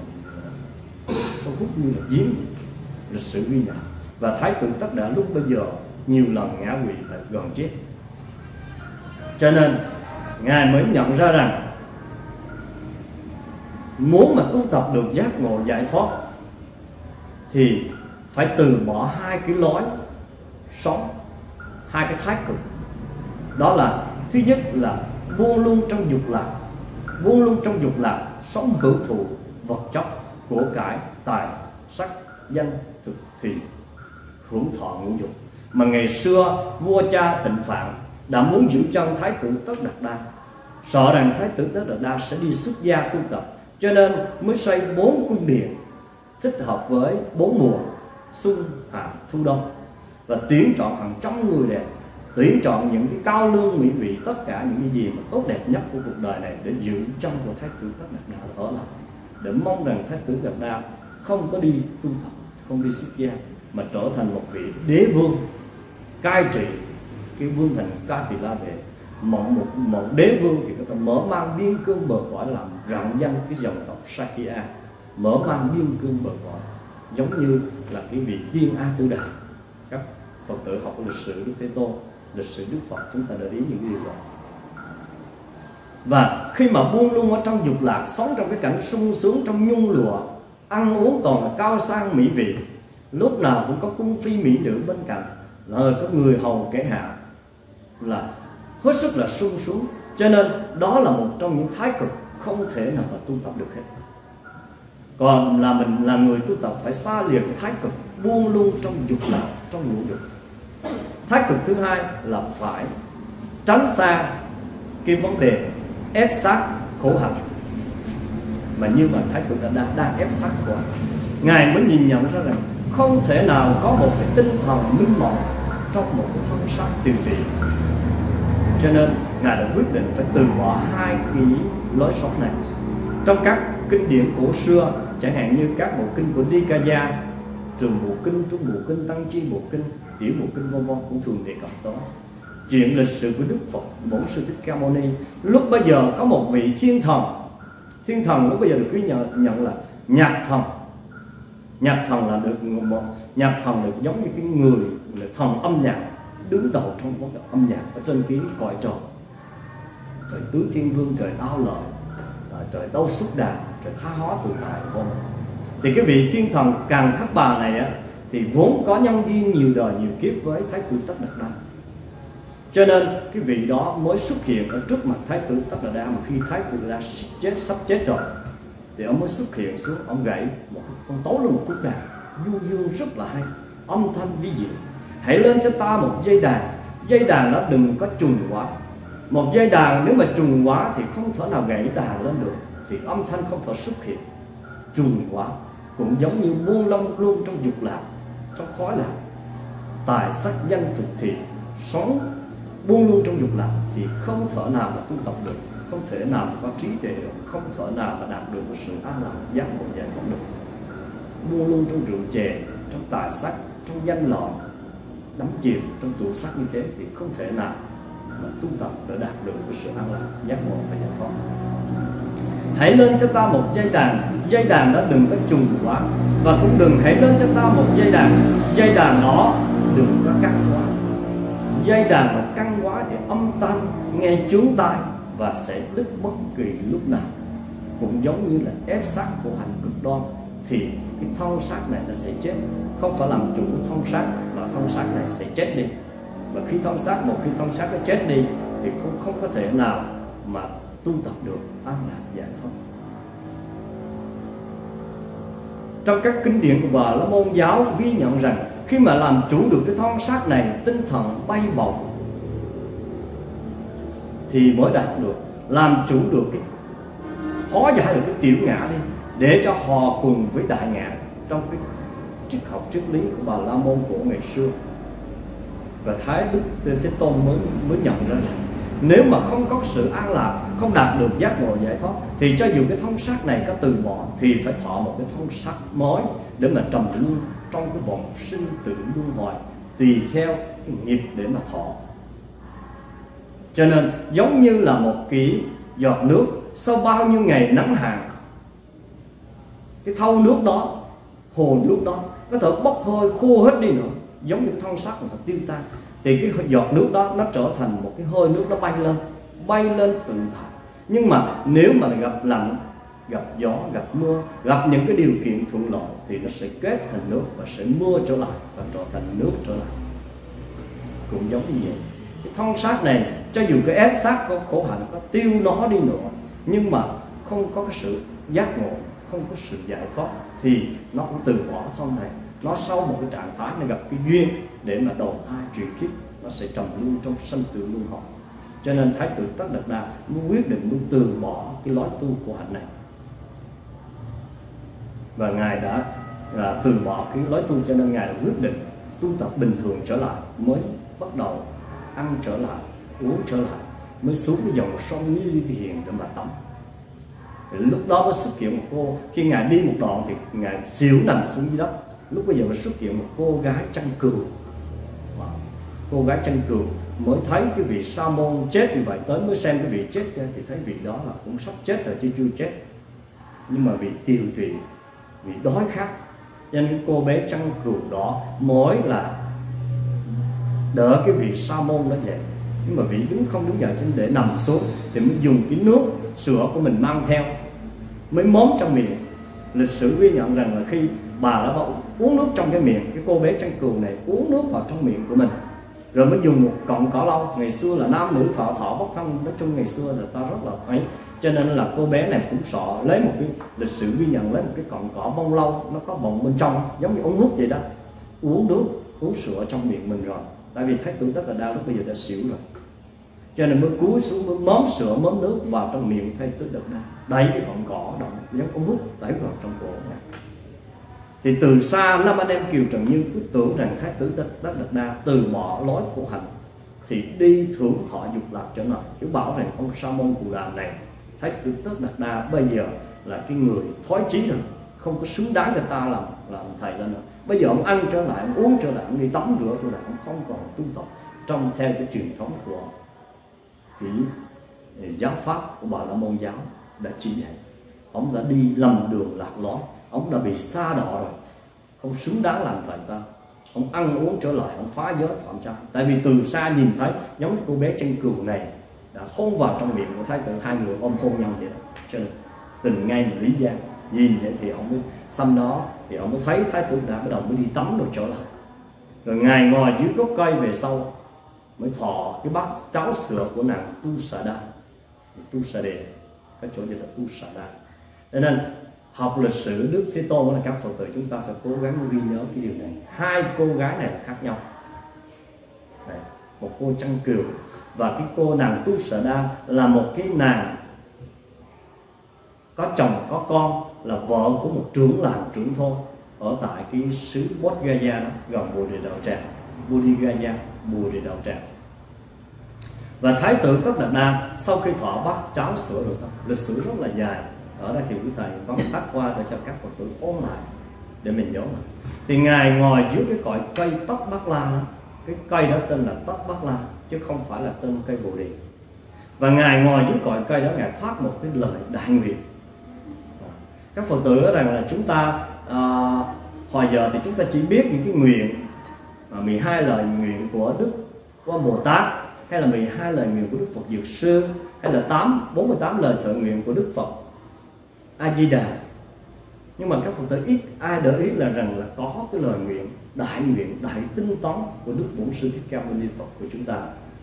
Speaker 1: sâu hút như là giếng. Lịch sử ghi nhận. Và Thái tử Tất Đạt lúc bây giờ nhiều lần ngã quỵ tại gần chết. Cho nên Ngài mới nhận ra rằng muốn mà tu tập được giác ngộ giải thoát thì phải từ bỏ hai cái lối sống, hai cái thái cực. Đó là thứ nhất là buông luôn trong dục lạc, buông luôn trong dục lạc, sống hưởng thụ vật chất, của cải, tài, sắc, danh, thực thì hưởng thọ ngũ dục. Mà ngày xưa vua cha Tịnh Phạn đã muốn giữ chân Thái tử Tất Đạt Đa, sợ rằng Thái tử Tất Đạt Đa sẽ đi xuất gia tu tập, cho nên mới xây bốn cung điện thích hợp với bốn mùa xuân, hạ, thu, đông, và tuyển chọn hàng trăm người đẹp tuyển chọn những cái cao lương mỹ vị, tất cả những cái gì mà tốt đẹp nhất của cuộc đời này để giữ trong của Thái tử Tất Đạt Đa ở lại, để mong rằng Thái tử Tất Đạt Đa không có đi tu tập, không đi xuất gia, mà trở thành một vị đế vương cai trị cái vương thành Ca Tỳ La Vệ. Một, một, một đế vương thì có thể mở mang biên cương bờ cõi, làm rạng danh cái dòng tộc Sakya, mở mang biên cương bờ cõi, giống như là cái vị Tiên A Tư Đà. Các Phật tử học lịch sử Đức Thế Tôn, lịch sử Đức Phật, chúng ta để ý những điều đó. Và khi mà buông lung ở trong dục lạc, sống trong cái cảnh sung sướng trong nhung lụa, ăn uống toàn là cao sang mỹ vị, lúc nào cũng có cung phi mỹ nữ bên cạnh, rồi có người hầu kẻ hạ, là hết sức là sung sướng. Cho nên đó là một trong những thái cực không thể nào mà tu tập được hết. Còn là mình là người tu tập phải xa lìa cái thái cực, buông lung trong dục lạc, trong ngũ dục. Thái cực thứ hai là phải tránh xa cái vấn đề ép sát khổ hạnh, mà như mà Thái tử đã đang ép sát quá. Ngài mới nhìn nhận ra rằng không thể nào có một cái tinh thần minh mẫn trong một cái thân xác tiêu trị. Cho nên Ngài đã quyết định phải từ bỏ hai cái lối sống này. Trong các kinh điển cổ xưa, chẳng hạn như các bộ kinh của Nikaya, Trường Bộ Kinh, Trung Bộ Kinh, Tăng Chi Bộ Kinh, Tiểu Bộ Kinh vân vân cũng thường đề cập tới chuyện lịch sử của Đức Phật Bổn Sư Thích Ca Mâu Ni. Lúc bây giờ có một vị thiên thần, thiên thần lúc bây giờ được cứ nhận, nhận là nhạc thần. Nhạc thần là được một nhạc thần được giống như cái người là thần âm nhạc, đứng đầu trong vấn đề âm nhạc ở trên cái cõi trời. Trời Tứ Thiên Vương, trời Đao Lợi, trời Đâu Xuất Đà, trời Tha Hóa Tự Tại vân. Thì cái vị thiên thần Càn Thác Bà này á, thì vốn có nhân duyên nhiều đời nhiều kiếp với Thái tử Tất Đạt Đa. Cho nên cái vị đó mới xuất hiện ở trước mặt Thái tử Tất Đạt Đa. Mà khi Thái tử Tất Đạt Đa chết, sắp chết rồi, thì ông mới xuất hiện xuống, ông gãy một con tấu lên một cúc đàn du dương rất là hay, âm thanh vi diệu. Hãy lên cho ta một dây đàn, dây đàn nó đừng có trùng quá. Một dây đàn nếu mà trùng quá thì không thể nào gãy đàn lên được, thì âm thanh không thể xuất hiện. Trùng quá cũng giống như buông lông luôn trong dục lạc, trong khói lạc, tài sắc danh thực thị, sống buông luôn trong dục lạc thì không thể nào mà tu tập được, không thể nào mà có trí tuệ được, không thể nào mà đạt được một sự an lạc giác ngộ giải thoát được. Buông luôn trong rượu chè, trong tài sắc, trong danh lợi, đắm chìm trong tủ sắc như thế thì không thể nào mà tu tập để đạt được cái sự an lạc giác ngộ và giải thoát. Hãy lên cho ta một dây đàn, dây đàn đó đừng có trùng quá, và cũng đừng hãy lên cho ta một dây đàn, dây đàn đó đừng có căng quá. Dây đàn mà căng quá thì âm thanh nghe chướng tai và sẽ đứt bất kỳ lúc nào. Cũng giống như là ép sát khổ hạnh cực đoan thì cái thân xác này nó sẽ chết, không phải làm chủ thân xác mà thân xác này sẽ chết đi. Và khi thân xác một khi thân xác nó chết đi thì không không có thể nào mà tu tập được an lạc giải thoát. Trong các kinh điển của Bà La Môn giáo ghi nhận rằng khi mà làm chủ được cái thân xác này, tinh thần bay bổng thì mới đạt được, làm chủ được cái hóa giải được cái tiểu ngã đi, để cho họ cùng với đại ngã trong cái triết học triết lý của Bà La Môn của ngày xưa. Và Thái Đức Thế Tôn mới mới nhận ra rằng nếu mà không có sự an lạc, không đạt được giác ngộ giải thoát thì cho dù cái thân xác này có từ bỏ thì phải thọ một cái thân xác mới để mà trầm luân trong cái vòng sinh tử luân hồi, tùy theo cái nghiệp để mà thọ. Cho nên giống như là một cái giọt nước sau bao nhiêu ngày nắng hạn, cái thau nước đó, hồ nước đó có thể bốc hơi khô hết đi nữa, giống như thân xác mà tiêu tan, thì cái giọt nước đó nó trở thành một cái hơi nước, nó bay lên bay lên tự tại. Nhưng mà nếu mà gặp lạnh, gặp gió, gặp mưa, gặp những cái điều kiện thuận lợi thì nó sẽ kết thành nước và sẽ mưa trở lại và trở thành nước trở lại. Cũng giống như vậy, cái thân xác này cho dù cái ép xác có khổ hạnh có tiêu nó đi nữa, nhưng mà không có cái sự giác ngộ, không có sự giải thoát thì nó cũng từ bỏ thân này. Nó sau một cái trạng thái nó gặp cái duyên để mà đầu thai chuyển kiếp, nó sẽ trầm luân trong sanh tử luân hồi. Cho nên Thái tử Tất Đạt Đa muốn quyết định muốn từ bỏ cái lối tu của hạnh này, và ngài đã à, từ bỏ cái lối tu, cho nên ngài đã quyết định tu tập bình thường trở lại, mới bắt đầu ăn trở lại, uống trở lại, mới xuống cái dòng sông Ni Hiền để mà tắm. Lúc đó mới xuất hiện một cô, khi ngài đi một đoạn thì ngài xỉu nằm xuống dưới đất. Lúc bây giờ mới xuất hiện một cô gái chân cừu. Cô gái chân cừu mới thấy cái vị Sa môn chết như vậy, tới mới xem cái vị chết kia thì thấy vị đó là cũng sắp chết rồi chứ chưa chết, nhưng mà vị tiều tụy, vị đói khát, cho nên cái cô bé chân cừu đó mới là đỡ cái vị Sa môn đó dậy. Nhưng mà vị đứng không đứng dậy trên để nằm xuống thì mới dùng cái nước sữa của mình mang theo, mới móm trong miệng. Lịch sử ghi nhận rằng là khi bà đã uống nước trong cái miệng, cái cô bé chân cừu này uống nước vào trong miệng của mình, rồi mới dùng một cọng cỏ lau. Ngày xưa là nam nữ thọ thọ bất thân, nói chung ngày xưa là ta rất là thấy, cho nên là cô bé này cũng sợ lấy một cái, lịch sử ghi nhận lấy một cái cọng cỏ bông lau, nó có bọng bên trong giống như ống hút vậy đó, uống nước uống sữa trong miệng mình rồi. Tại vì Thái tử Tất Đạt Đa lúc bây giờ đã xỉu rồi, cho nên mới cúi xuống mới móm sữa móm nước vào trong miệng Thái tử Tất Đạt Đa, đẩy cái cọng cỏ động giống ống hút đẩy vào trong cổ này. Thì từ xa năm anh em Kiều Trần Như cứ tưởng rằng Thái tử Tất Đạt Đa từ bỏ lối khổ hạnh thì đi thưởng thọ dục lạc trở lại, chứ bảo rằng ông Sa môn Cù Đàm này, Thái tử Tất Đạt Đa bây giờ là cái người thoái chí rồi, không có xứng đáng cho ta làm làm thầy ta nữa. Bây giờ ông ăn trở lại, ông uống trở lại, ông đi tắm rửa trở lại, ông không còn tu tập trong theo cái truyền thống của cái giáo pháp của Bà La Môn giáo đã chỉ dạy. Ông đã đi lầm đường lạc lối, ông đã bị sa đọa rồi, không xứng đáng làm thầy ta. Ông ăn uống trở lại, ông phá giới phạm trai. Tại vì từ xa nhìn thấy giống cô bé chân cừu này đã hôn vào trong miệng của Thái tử, hai người ôm hôn nhau vậy đó. Cho nên tình ngay mà lý gian, nhìn vậy thì ông mới xăm đó, thì ông mới thấy Thái tử đã bắt đầu mới đi tắm rồi trở lại. Rồi ngài ngồi dưới gốc cây về sau mới thọ cái bát cháo sữa của nàng Tu Sa Đa, Tu Sa Đề, cái chỗ này là Tu Sa Đa. Cho nên học lịch sử Đức Thế Tôn là các Phật tử chúng ta phải cố gắng ghi nhớ cái điều này. Hai cô gái này là khác nhau. Đấy, một cô chân cừu và cái cô nàng Tu Sa Đa là một cái nàng có chồng có con, là vợ của một trưởng làng trưởng thôn ở tại cái xứ Bodh Gaya đó, gần Bồ Đề Đạo Tràng, Bodh Gaya, Bồ Đề Đạo Tràng. Và Thái tử Tất Đạt Đa sau khi thọ bát cháo sữa rồi xong, lịch sử rất là dài, ở đây thì quý thầy vắn tắt qua để cho các Phật tử ôn lại để mình nhớ lại. Thì ngài ngồi dưới cái cội cây Tất Bát La đó, cái cây đó tên là Tất Bát La chứ không phải là tên cây Bồ Đề. Và ngài ngồi dưới cội cây đó, ngài phát một cái lời đại nguyện. Các Phật tử ở rằng là chúng ta à, hồi giờ thì chúng ta chỉ biết những cái nguyện à, mười hai lời nguyện của Đức Quan Bồ Tát, hay là mười hai lời nguyện của Đức Phật Dược Sư, hay là tám bốn mươi tám lời thệ nguyện của Đức Phật A Di Đà. Nhưng mà các Phật tử ít ai để ý là rằng là có cái lời nguyện đại nguyện đại tinh tấn của Đức Bổn Sư Thích Ca Mâu Ni Phật của chúng ta.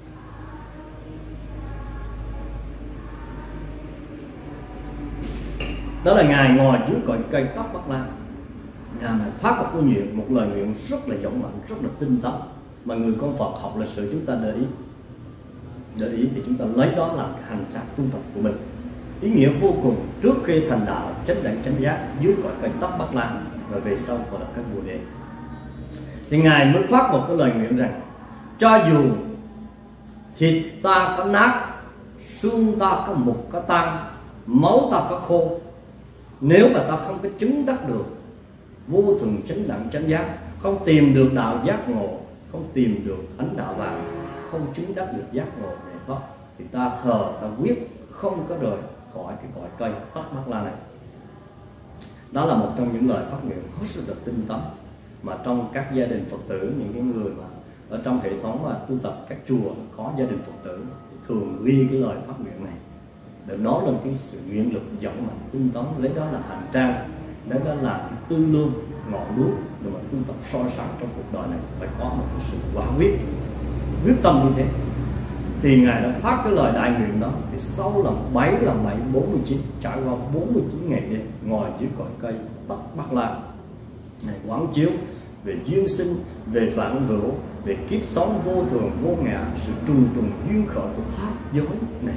Speaker 1: Đó là ngài ngồi dưới cội cây Tất Bát La, ngài phát một câu nguyện, một lời nguyện rất là dũng mạnh, rất là tinh tấn, mà người con Phật học lịch sử chúng ta để ý để ý thì chúng ta lấy đó làm cái hành trang tu tập của mình. Ý nghĩa vô cùng, trước khi thành đạo chánh đẳng chánh giác dưới cội cây Tất Bát La, rồi về sau gọi là cây Bồ Đề, thì ngài mới phát một cái lời nguyện rằng cho dù thịt ta có nát, xương ta có mục có tan, máu ta có khô, nếu mà ta không có chứng đắc được vô thường chánh đẳng chánh giác, không tìm được đạo giác ngộ, không tìm được ánh đạo vàng, không chứng đắc được giác ngộ giải thoát, thì ta thờ, ta quyết không có rời khỏi cái cội cây Tất Bát La này. Đó là một trong những lời phát nguyện hết sức là tinh tấn, mà trong các gia đình Phật tử, những cái người mà ở trong hệ thống mà tu tập các chùa có gia đình Phật tử thì thường ghi cái lời phát nguyện này để nói lên cái sự nguyện lực dũng mạnh tinh tấn, lấy đó là hành trang, lấy đó là cái tư lương ngọn đuốc để mà tu tập soi sáng trong cuộc đời này. Phải có một cái sự quả quyết, quyết tâm như thế thì ngài đã phát cái lời đại nguyện đó. Thì sau là bảy là bảy bốn mươi chín, trải qua bốn mươi chín ngày đêm ngồi dưới cội cây Tất Bát La, ngài quán chiếu về duyên sinh, về vạn hữu, về kiếp sống vô thường vô ngã, sự trùng trùng duyên khởi của pháp giới này.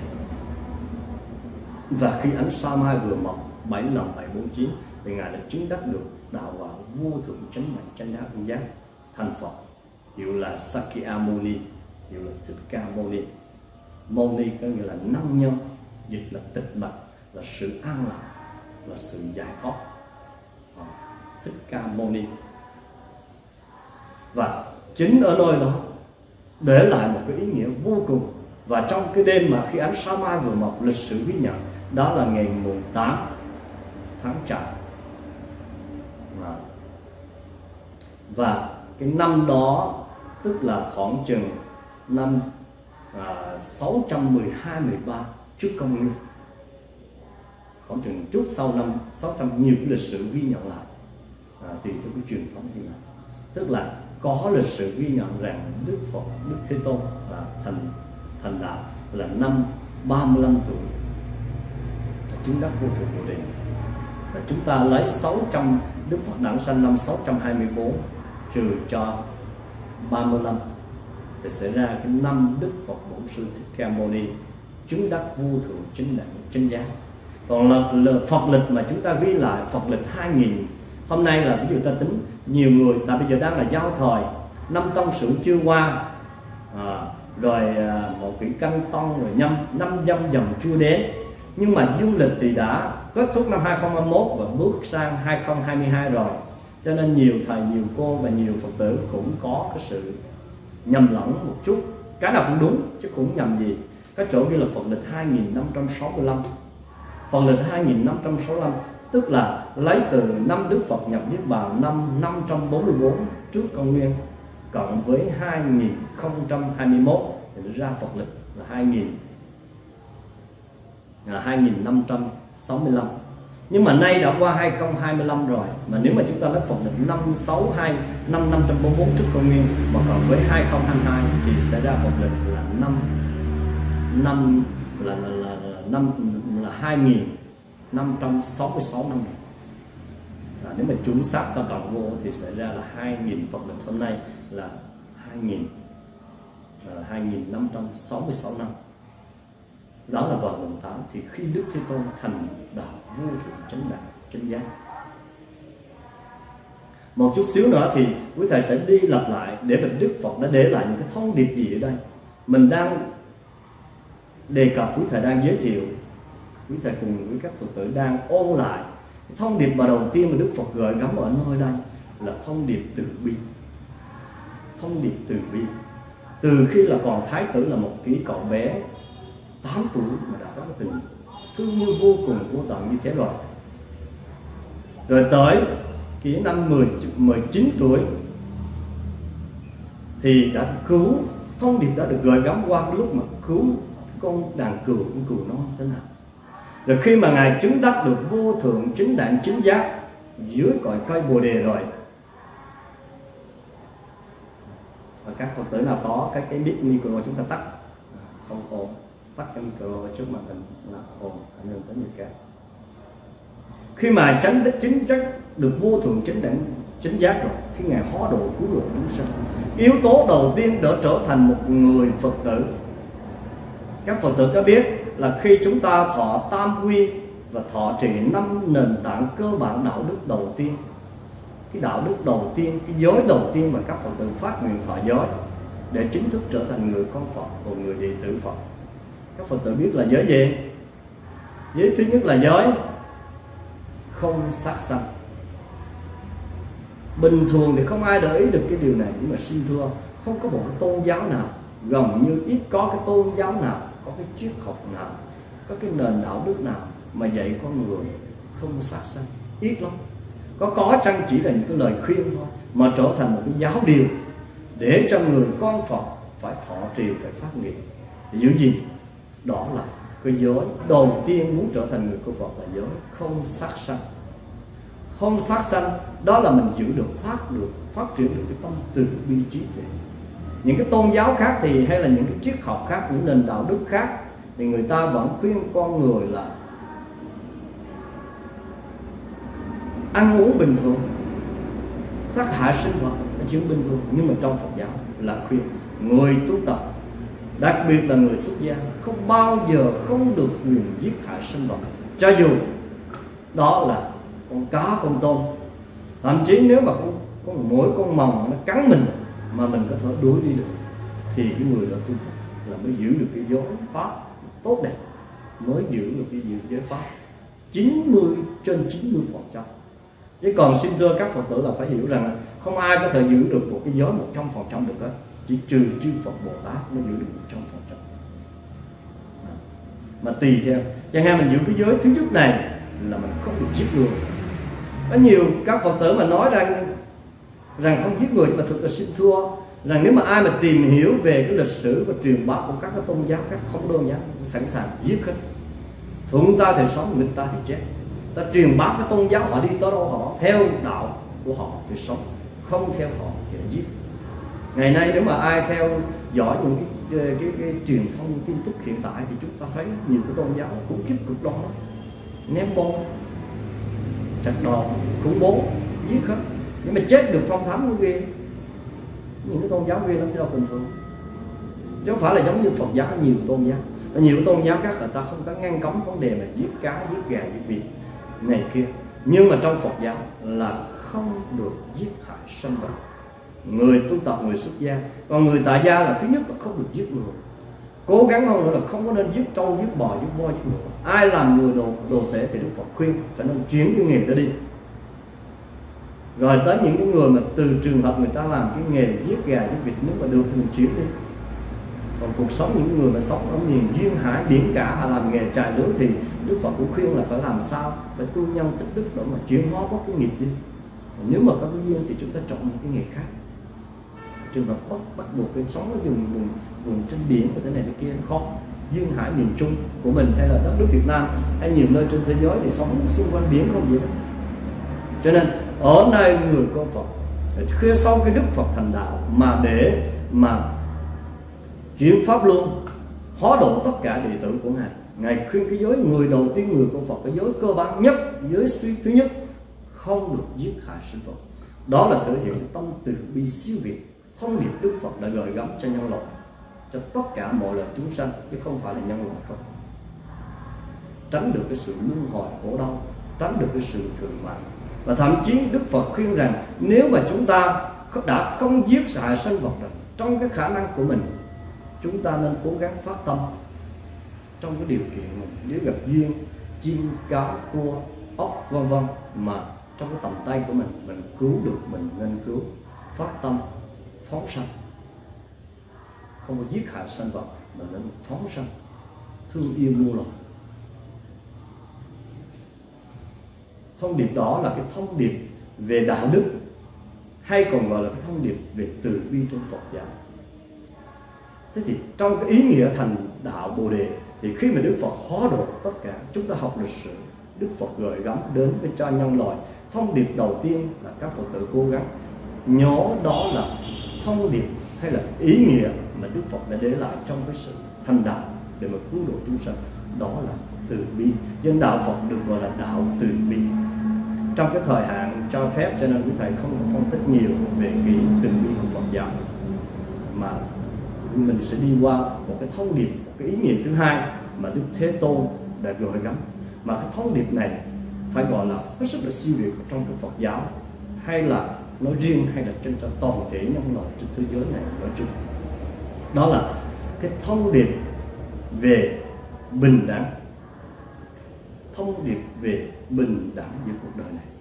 Speaker 1: Và khi ánh sao mai vừa mọc bảy lần bảy bốn chín thì ngài đã chứng đắc được đạo quả vô thượng chánh đẳng chánh giác giác thành Phật, hiệu là Sakyamuni, hiệu là Thích Ca Mâu Ni. Mâu Ni có nghĩa là năng nhân, dịch là tịch mịch, là sự an lạc, là sự giải thoát. à, Thích Ca Mâu Ni. Và chính ở nơi đó để lại một cái ý nghĩa vô cùng. Và trong cái đêm mà khi ánh sao mai vừa mọc, lịch sử ghi nhận đó là ngày mùng tám tháng Chạp. à. Và cái năm đó tức là khoảng chừng năm à, sáu trăm mười hai mười ba trước công nguyên, khoảng chừng chút sau năm sáu trăm, nhiều cái lịch sử ghi nhận lại à, tùy theo cái truyền thống như này. Tức là có lịch sử ghi nhận rằng Đức Phật, Đức Thế Tôn là thành thành đạo là năm ba mươi lăm tuổi, chứng đắc vô thượng Bồ Đề. Và chúng ta lấy sáu trăm, Đức Phật đản sanh năm sáu trăm hai mươi tư trừ cho ba mươi lăm thì sẽ ra cái năm Đức Phật Bổn Sư Thích Ca Mâu Ni chứng đắc vô thượng chánh đẳng chánh giác. Còn là, là Phật lịch mà chúng ta ghi lại, Phật lịch hai nghìn, hôm nay là ví dụ ta tính nhiều người, tại bây giờ đang là giao thời, năm Tân Sửu chưa qua, à, rồi à, một kỷ Canh Tân, rồi năm năm Dâm Dần chưa đến, nhưng mà dương lịch thì đã kết thúc năm hai không hai mốt và bước sang hai không hai hai rồi. Cho nên nhiều thầy, nhiều cô và nhiều Phật tử cũng có cái sự nhầm lẫn một chút. Cái nào cũng đúng chứ cũng nhầm gì. Cái chỗ ghi là Phật lịch hai nghìn năm trăm sáu mươi lăm. Phật lịch hai nghìn năm trăm sáu mươi lăm tức là lấy từ năm Đức Phật nhập Niết Bàn năm năm trăm bốn mươi tư trước công nguyên cộng với hai nghìn không trăm hai mươi mốt thì ra Phật lịch là hai nghìn là hai nghìn năm trăm sáu mươi lăm. Nhưng mà nay đã qua hai không hai lăm rồi, mà nếu mà chúng ta lấy Phật lịch năm sáu hai năm năm trăm bốn mươi tư trước công nguyên mà cộng với hai không hai hai thì sẽ ra Phật lịch là năm năm là là là, là năm là hai nghìn năm trăm sáu mươi sáu năm. À, nếu mà chúng xác ta cộng vô thì sẽ ra là hai nghìn. Phật lịch hôm nay là hai nghìn là hai nghìn năm trăm sáu mươi sáu năm. Đó là vào mùng tám thì khi Đức Thế Tôn thành đạo vô thượng chánh đẳng chánh giác. Một chút xíu nữa thì quý thầy sẽ đi lặp lại để mà Đức Phật đã để lại những cái thông điệp gì ở đây. Mình đang đề cập, quý thầy đang giới thiệu, quý thầy cùng với các Phật tử đang ôn lại cái thông điệp mà đầu tiên mà Đức Phật gửi gắm ở nơi đây là thông điệp từ bi. Thông điệp từ bi. Từ khi là còn thái tử là một cái cậu bé tám tuổi mà đã có cái tình thương yêu vô cùng vô tận như thế rồi. Rồi tới cái năm mười, mười chín tuổi thì đã cứu, thông điệp đã được gửi gắm qua cái lúc mà cứu con đàn cừu, con cừu non thế nào. Rồi khi mà Ngài chứng đắc được vô thượng chánh đẳng chánh giác dưới cội cây Bồ Đề rồi, và các Phật tử nào có cái cái mic micro chúng ta tắt, không ổn, tắt cái micro trước màn hình là ổn, ảnh hưởng tới người khác. Khi mà chánh đích chính chắc được vô thượng chánh đẳng chánh giác rồi, khi Ngài hóa độ cứu độ chúng sanh, yếu tố đầu tiên để trở thành một người Phật tử, các Phật tử có biết là khi chúng ta thọ tam quy và thọ trì năm nền tảng cơ bản đạo đức đầu tiên, cái đạo đức đầu tiên, cái giới đầu tiên mà các Phật tử phát nguyện thọ giới để chính thức trở thành người con Phật và người đệ tử Phật. Các Phật tử biết là giới gì? Giới thứ nhất là giới không sát sanh. Bình thường thì không ai để ý được cái điều này, nhưng mà xin thưa, không có một cái tôn giáo nào, gần như ít có cái tôn giáo nào, có cái triết học nào, có cái nền đạo đức nào mà dạy con người không sát sanh, ít lắm. Có có chăng chỉ là những cái lời khuyên thôi, mà trở thành một cái giáo điều để cho người con Phật phải thọ trì, phải phát nguyện để giữ gìn. Đó là cái giới đầu tiên muốn trở thành người con Phật là giới không sát sanh. Không sát sanh đó là mình giữ được, phát được, phát triển được cái tâm từ bi trí tuệ. Những cái tôn giáo khác thì hay là những cái triết học khác, những nền đạo đức khác thì người ta vẫn khuyên con người là ăn uống bình thường, sát hại sinh vật là chuyện bình thường. Nhưng mà trong Phật giáo là khuyên người tu tập, đặc biệt là người xuất gia, không bao giờ không được quyền giết hại sinh vật, cho dù đó là con cá, con tôm. Thậm chí nếu mà con, con mỗi con mòng nó cắn mình mà mình có thể đuổi đi được thì cái người đó tu tập là mới giữ được cái giới pháp tốt đẹp, mới giữ được cái giới pháp chín mươi trên chín mươi phần trăm. Chứ còn xin thưa các Phật tử là phải hiểu rằng là không ai có thể giữ được một cái giới một trăm phần trăm được hết, chỉ trừ chư Phật Bồ Tát mới giữ được một trăm phần trăm. Mà tùy theo, chẳng hạn mình giữ cái giới thứ nhất này là mình không được giết người. Có nhiều các Phật tử mà nói rằng rằng không giết người, nhưng mà thực là xin thưa rằng nếu mà ai mà tìm hiểu về cái lịch sử và truyền bá của các cái tôn giáo khác không đơn giản, sẵn sàng giết hết. Thuận ta thì sống, nghịch ta thì chết. Ta truyền bá cái tôn giáo, họ đi tới đâu họ theo đạo của họ thì sống, không theo họ thì giết. Ngày nay nếu mà ai theo dõi những cái, cái, cái, cái truyền thông tin tức hiện tại thì chúng ta thấy nhiều cái tôn giáo khủng khiếp cực đoan lắm, ném bom, chặt đòn, khủng bố, giết hết. Nhưng mà chết được phong thánh nó ghê. Những cái tôn giáo ghê lắm chứ đâu bình thường. Chứ không phải là giống như Phật giáo, nhiều tôn giáo, nhiều tôn giáo khác người ta không có ngăn cấm vấn đề mà giết cá, giết gà, giết vịt này kia. Nhưng mà trong Phật giáo là không được giết hại sinh vật. Người tu tập, người xuất gia. Còn người tại gia là thứ nhất là không được giết người. Cố gắng hơn nữa là không có nên giết trâu, giết bò, giết voi, giết ngựa. Ai làm người đồ, đồ tể thì Đức Phật khuyên phải nên chuyển cái nghề đó đi. Rồi tới những cái người mà từ trường hợp người ta làm cái nghề giết gà, giết vịt, nếu mà được thì mình chuyển đi. Còn cuộc sống những người mà sống ở miền duyên hải, biển cả hay làm nghề chài lưới thì Đức Phật cũng khuyên là phải làm sao, phải tu nhân tích đức để mà chuyển hóa bớt cái nghiệp đi. Còn nếu mà có cái duyên thì chúng ta chọn một cái nghề khác. Trường hợp bắt, bắt buộc cái sống ở vùng vùng vùng trên biển và thế này thế kia khó. Duyên hải miền Trung của mình hay là đất nước Việt Nam hay nhiều nơi trên thế giới thì sống xung quanh biển không vậy đó. Cho nên ở nơi người con Phật khi sau cái Đức Phật thành đạo mà để mà chuyển pháp luân hóa độ tất cả đệ tử của ngài, ngài khuyên cái giới người đầu tiên, người con Phật, cái giới cơ bản nhất, giới suy thứ nhất không được giết hại sinh vật. Đó là thể hiện tâm từ bi siêu việt, thông điệp Đức Phật đã gửi gắm cho nhân loại, cho tất cả mọi loài chúng sanh chứ không phải là nhân loại không. Tránh được cái sự luân hồi khổ đau, tránh được cái sự thượng mạng. Và thậm chí Đức Phật khuyên rằng nếu mà chúng ta đã không giết hại sinh vật rồi, trong cái khả năng của mình, chúng ta nên cố gắng phát tâm trong cái điều kiện mình, nếu gặp duyên chim cá cua ốc vân vân mà trong cái tầm tay của mình mình cứu được, mình nên cứu, phát tâm phóng sanh, không có giết hại sinh vật mà nên phóng sanh, thương yêu muôn loài. Thông điệp đó là cái thông điệp về đạo đức, hay còn gọi là cái thông điệp về từ bi trong Phật giáo. Thế thì trong cái ý nghĩa thành đạo Bồ Đề thì khi mà Đức Phật hóa độ tất cả, chúng ta học lịch sử, Đức Phật gửi gắm đến với cho nhân loại. Thông điệp đầu tiên là các Phật tử cố gắng nhớ đó là thông điệp hay là ý nghĩa mà Đức Phật đã để lại trong cái sự thành đạo để mà cứu độ chúng sanh, đó là từ bi. Dân đạo Phật được gọi là đạo từ bi. Trong cái thời hạn cho phép cho nên quý thầy không có phân tích nhiều về cái từ bi của Phật giáo, mà mình sẽ đi qua một cái thông điệp, một cái ý nghĩa thứ hai mà Đức Thế Tôn đã gửi gắm. Mà cái thông điệp này phải gọi là hết sức là siêu việt trong cái Phật giáo, hay là nói riêng hay là trên toàn thể nhân loại trên thế giới này nói chung. Đó là cái thông điệp về bình đẳng, thông điệp về bình đẳng giữa cuộc đời này.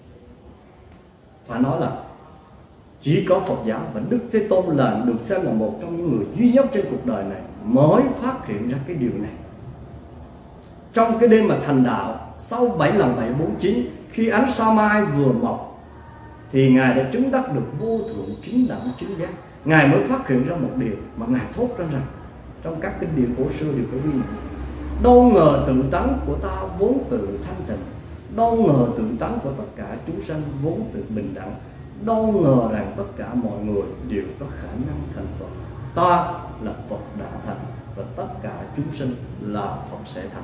Speaker 1: Phải nói là chỉ có Phật giáo và Đức Thế Tôn là được xem là một trong những người duy nhất trên cuộc đời này mới phát hiện ra cái điều này. Trong cái đêm mà thành đạo, sau bảy lần bảy bốn chín, khi ánh sao mai vừa mọc thì ngài đã chứng đắc được vô thượng chính đẳng chính giác. Ngài mới phát hiện ra một điều mà ngài thốt ra rằng trong các kinh điển cổ xưa đều có ghi nhận: đâu ngờ tự tánh của ta vốn tự thanh tịnh, đâu ngờ tự tánh của tất cả chúng sanh vốn tự bình đẳng, đâu ngờ rằng tất cả mọi người đều có khả năng thành Phật. Ta là Phật đã thành và tất cả chúng sinh là Phật sẽ thành.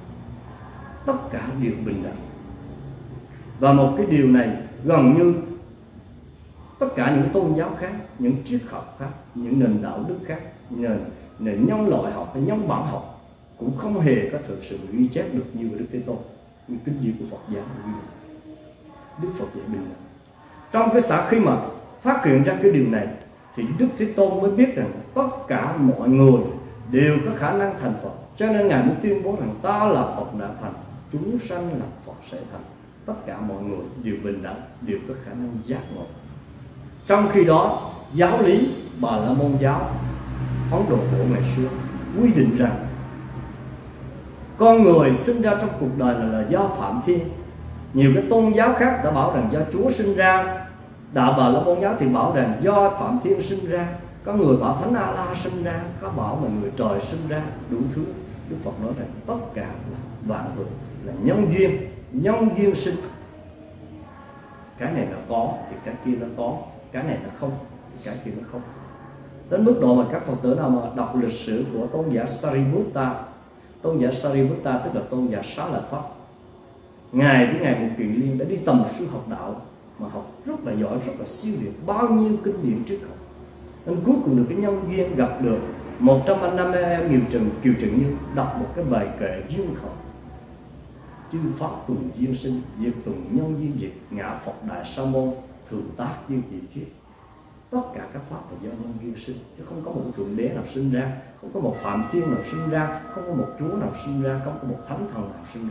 Speaker 1: Tất cả đều bình đẳng. Và một cái điều này gần như tất cả những tôn giáo khác, những triết học khác, những nền đạo đức khác, nền, nền nhân loại học hay nhân bản học cũng không hề có thực sự ghi chép được như Đức Thế Tôn, như kinh điển của Phật giáo ghi nhận. Đức Phật dạy bình đẳng. Trong cái xã khi mà phát hiện ra cái điều này thì Đức Thế Tôn mới biết rằng tất cả mọi người đều có khả năng thành Phật. Cho nên Ngài mới tuyên bố rằng ta là Phật đã thành, chúng sanh là Phật sẽ thành. Tất cả mọi người đều bình đẳng, đều có khả năng giác ngộ. Trong khi đó, giáo lý Bà La Môn giáo Ấn Độ cổ ngày xưa quy định rằng con người sinh ra trong cuộc đời này là do Phạm Thiên. Nhiều cái tôn giáo khác đã bảo rằng do Chúa sinh ra. Đạo Bà La Môn giáo thì bảo rằng do Phạm Thiên sinh ra. Có người bảo Thánh A La sinh ra, có bảo là người trời sinh ra, đủ thứ. Đức Phật nói rằng tất cả là vạn vật, là nhân duyên, nhân duyên sinh. Cái này nó có thì cái kia nó có, cái này nó không thì cái kia nó không. Đến mức độ mà các Phật tử nào mà đọc lịch sử của tôn giả Sariputta, tôn giả Sariputta tức là tôn giả Xá Lợi Phất, ngài với ngài Một Kiền Liên đã đi tầm sư học đạo mà học rất là giỏi, rất là siêu việt, bao nhiêu kinh điển triết học. Nên cuối cùng được cái nhân duyên gặp được một trong anh năm em Kiều Trần Kiều Trần Như đọc một cái bài kệ duyên khởi: chư pháp tùng duyên sinh, diệt tùng nhân duyên diệt, ngã Phật đại sa môn thường tác duyên chỉ thiết. Tất cả các pháp là do nhân duyên sinh, chứ không có một thượng đế nào sinh ra, không có một Phạm Thiên nào sinh ra, không có một Chúa nào sinh ra, không có một thánh thần nào sinh ra.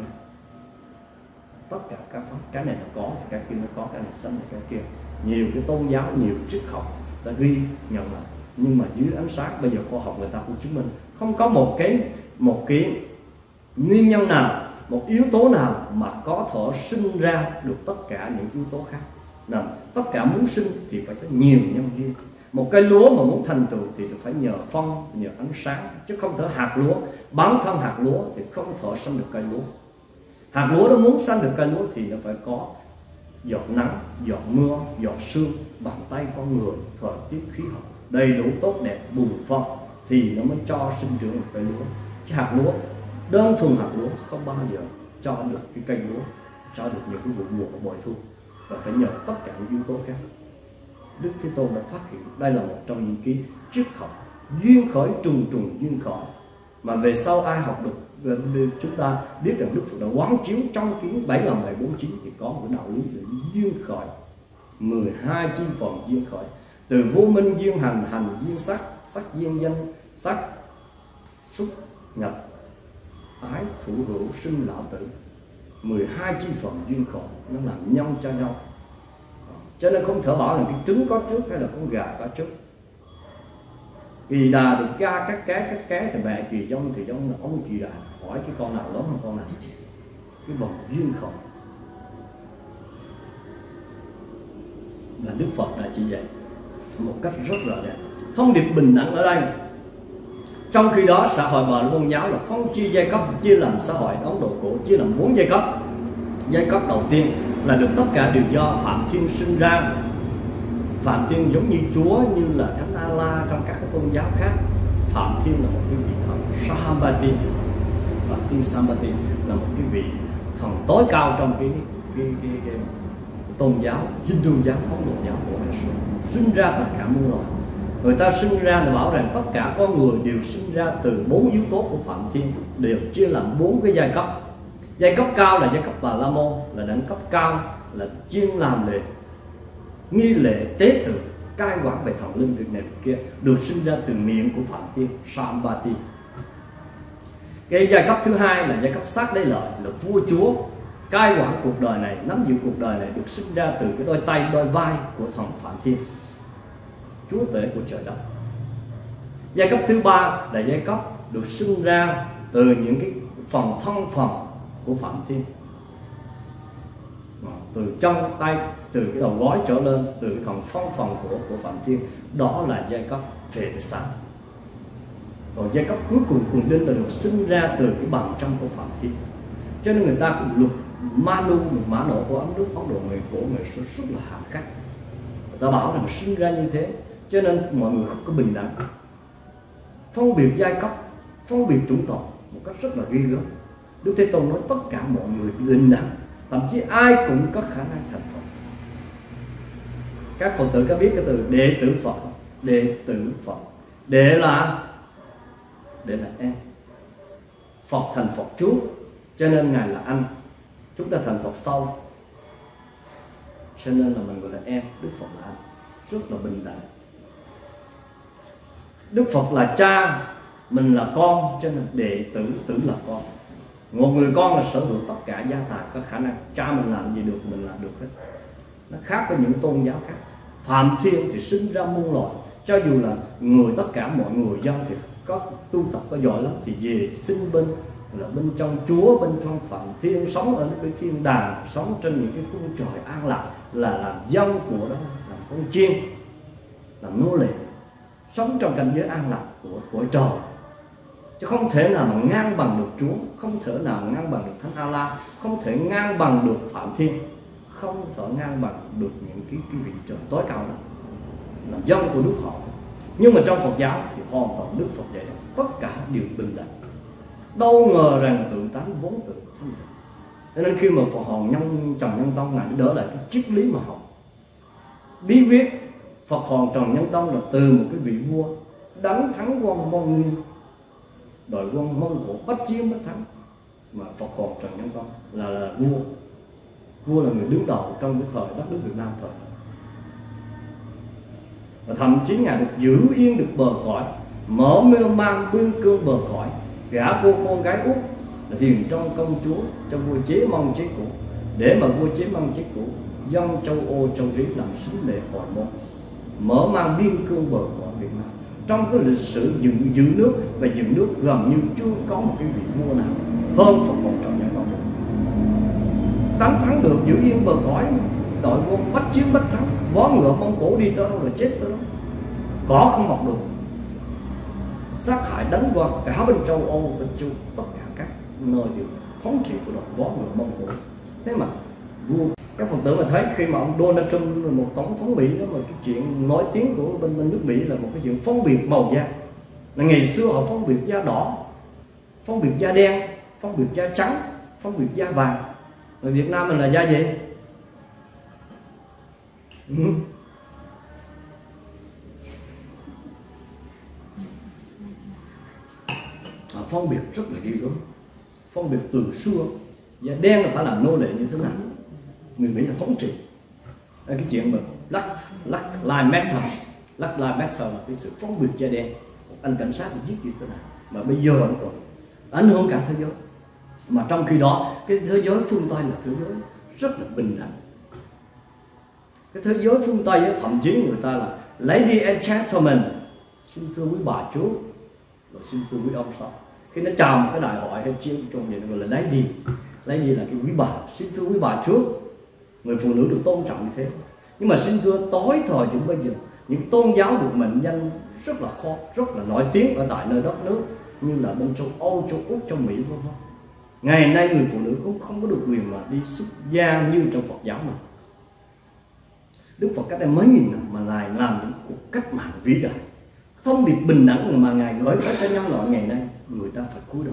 Speaker 1: Tất cả các pháp, cái này nó có thì cái kia nó có, cái này sanh thì cái kia. Nhiều cái tôn giáo, nhiều triết học đã ghi nhận lại, nhưng mà dưới ánh sáng bây giờ khoa học người ta cũng chứng minh không có một cái một cái nguyên nhân nào, một yếu tố nào mà có thể sinh ra được tất cả những yếu tố khác. Nào, tất cả muốn sinh thì phải có nhiều nhân duyên. Một cây lúa mà muốn thành tựu thì phải nhờ phân, nhờ ánh sáng, chứ không thể hạt lúa. Bản thân hạt lúa thì không thể sinh được cây lúa. Hạt lúa nó muốn sinh được cây lúa thì nó phải có giọt nắng, giọt mưa, giọt sương, bàn tay con người, thời tiết khí hậu đầy đủ tốt đẹp, bùn phân thì nó mới cho sinh trưởng được cây lúa. Chứ hạt lúa, đơn thuần hạt lúa không bao giờ cho được cái cây lúa, cho được những cái vụ mùa và bội thu, và phải nhờ tất cả những yếu tố khác. Đức Thế Tôn đã phát hiện đây là một trong những cái triết học duyên khởi, trùng trùng duyên khởi, mà về sau ai học được chúng ta biết rằng Đức Phật đã quán chiếu trong kiến bảy lần bảy bốn chín thì có một đạo lý là duyên khởi, mười hai chi phần duyên khởi, từ vô minh duyên hành, hành duyên sắc, sắc duyên danh, sắc xúc nhập ái thủ hữu sinh lão tử. Mười hai chi phần duyên khởi nó làm nhân cho nhau, cho nên không thể bảo là cái trứng có trước hay là con gà có trước. Kỳ đà thì ca các cái các cái thì mẹ kỳ dông thì dông là ông kỳ đà, hỏi cái con nào lớn hơn con nào, cái vòng duyên khởi. Và Đức Phật đã chỉ dạy một cách rất rõ ràng thông điệp bình đẳng ở đây. Trong khi đó xã hội Bà La Môn giáo là phân chia giai cấp, chia làm xã hội Ấn Độ cổ chia làm bốn giai cấp. Giai cấp đầu tiên là được tất cả đều do Phạm Thiên sinh ra. Phạm Thiên giống như Chúa, như là Thánh A La trong các cái tôn giáo khác. Phạm Thiên là một cái vị thần Sambhati. Phạm Thiên Sambhati là một cái vị thần tối cao trong cái cái, cái, cái, cái tôn giáo Hindu giáo, Ấn Độ giáo của ngày xưa. Sinh ra tất cả muôn loài. Người ta sinh ra thì bảo rằng tất cả con người đều sinh ra từ bốn yếu tố của Phạm Thiên, đều chia làm bốn cái giai cấp. Giai cấp cao là giai cấp Bà La Môn, là đẳng cấp cao, là chuyên làm lễ nghi lễ tế tự, cai quản về thần linh việc này việc kia, được sinh ra từ miệng của Phạm Thiên Sambhati. Cái giai cấp thứ hai là giai cấp sát đế lợi, là vua chúa, cai quản cuộc đời này, nắm giữ cuộc đời này, được sinh ra từ cái đôi tay đôi vai của thần Phạm Thiên, chúa tể của trời đất. Giai cấp thứ ba là giai cấp được sinh ra từ những cái phần thân phần của Phạm Thiên, từ trong tay, từ cái đầu gối trở lên, từ cái thần phong phần của của Phạm Thiên, đó là giai cấp về sáng. Còn giai cấp cuối cùng cùng đinh là được sinh ra từ cái bàn trong của Phạm Thiên. Cho nên người ta cũng lục Manu, mã nổ của Ấn Đức, Ấn Độ ngày cổ ngày xưa rất là hà khắc. Người ta bảo rằng sinh ra như thế, cho nên mọi người không có bình đẳng, phân biệt giai cấp, phân biệt chủng tộc một cách rất là ghi gớm. Đức Thế Tôn nói tất cả mọi người bình đẳng, thậm chí ai cũng có khả năng thành Phật. Các Phật tử có biết cái từ đệ tử Phật? Đệ tử Phật, đệ là đệ là em. Phật thành Phật trước, cho nên Ngài là anh, chúng ta thành Phật sau, cho nên là mình gọi là em. Đức Phật là anh, rất là bình đẳng. Đức Phật là cha, mình là con, cho nên đệ tử tử là con. Một người con là sở hữu tất cả gia tài, có khả năng cha mình làm gì được mình làm được hết. Nó khác với những tôn giáo khác. Phạm Thiên thì sinh ra muôn loài, cho dù là người tất cả mọi người dân thì có tu tập có giỏi lắm thì về sinh bên là bên trong Chúa, bên trong Phạm Thiên, sống ở cái thiên đàng, sống trên những cái cung trời an lạc, là làm dân của đó, làm con chiên, làm nô lệ, sống trong cảnh giới an lạc của của trời. Chứ không thể nào mà ngang bằng được Chúa, không thể nào ngang bằng được Thánh A-la, không thể ngang bằng được Phạm Thiên, không thể ngang bằng được những cái, cái vị trời tối cao đó, là dân của nước họ. Nhưng mà trong Phật giáo thì hoàn toàn Đức Phật dạy rằng tất cả đều bình đẳng. Đâu ngờ rằng tự tánh vốn tự thanh tịnh. Cho nên khi mà Phật Hồn Nhân Trần Nhân Tông này đỡ lại cái triết lý mà học, bí quyết Phật Hồn Trần Nhân Tông là từ một cái vị vua đánh thắng quân Mông Nguyên, đội quân Mông Cổ bách chiến bách thắng, mà Phật Hồn Trần Nhân Tông là, là vua, vua là người đứng đầu trong cái thời đất nước Việt Nam thời. Và thậm chí ngài được giữ yên được bờ cõi, mở mêu mang biên cương bờ cõi, gả cô con gái út là hiền trong công chúa cho vua Chế Mông Chế Cũ, để mà vua Chế Mông Chế Cũ dân châu Ô châu Rí làm xứ lệ hội môn, mở mang biên cương bờ cõi Việt Nam. Trong cái lịch sử giữ, giữ nước và giữ nước gần như chưa có một cái vị vua nào hơn Phật Hồn Trần Nhân Tông. Đánh thắng được, giữ yên bờ cõi, đội quân bách chiến bách thắng, vó ngựa Mông Cổ đi tới đâu là chết tới đó, cỏ không mọc được, sát hại đánh qua cả bên châu Âu, bên châu, tất cả các nơi đều thống trị của đội vó ngựa Mông Cổ. Thế mà vua, các Phật tử mà thấy khi mà ông Donald Trump là một tổng thống Mỹ đó, mà cái chuyện nổi tiếng của bên, bên nước Mỹ là một cái chuyện phân biệt màu da, là ngày xưa họ phân biệt da đỏ, phân biệt da đen, phân biệt da trắng, phân biệt da vàng. Người Việt Nam mình là da gì? Ừ. À, phân biệt rất là ghê gớm, phân biệt từ xưa. Da đen là phải làm nô lệ như thế nào, người Mỹ là thống trị. Cái chuyện mà Black, Black Lives Matter, Black Lives Matter là cái sự phân biệt da đen, anh cảnh sát giết như thế nào, mà bây giờ nó còn ảnh hưởng cả thế giới. Mà trong khi đó cái thế giới phương Tây là thế giới rất là bình đẳng. Cái thế giới phương Tây ấy, thậm chí người ta là lady and gentleman, xin thưa quý bà chú, và xin thưa quý ông sao. Khi nó chào một cái đại hội hay chiêu trong vậy gọi là lady, lady là cái quý bà, xin thưa quý bà chú. Người phụ nữ được tôn trọng như thế. Nhưng mà xin thưa tối thời chúng bây giờ, những tôn giáo được mệnh danh rất là khó, rất là nổi tiếng ở tại nơi đất nước như là bên châu Âu, châu Úc, châu Mỹ vân vân. Ngày nay người phụ nữ cũng không có được quyền mà đi xuất gia như trong Phật giáo mà. Đức Phật cách đây mấy nghìn năm mà ngài làm những cuộc cách mạng vĩ đại, thông điệp bình đẳng mà ngài gửi tới cho nhân loại ngày nay, người ta phải cúi đầu.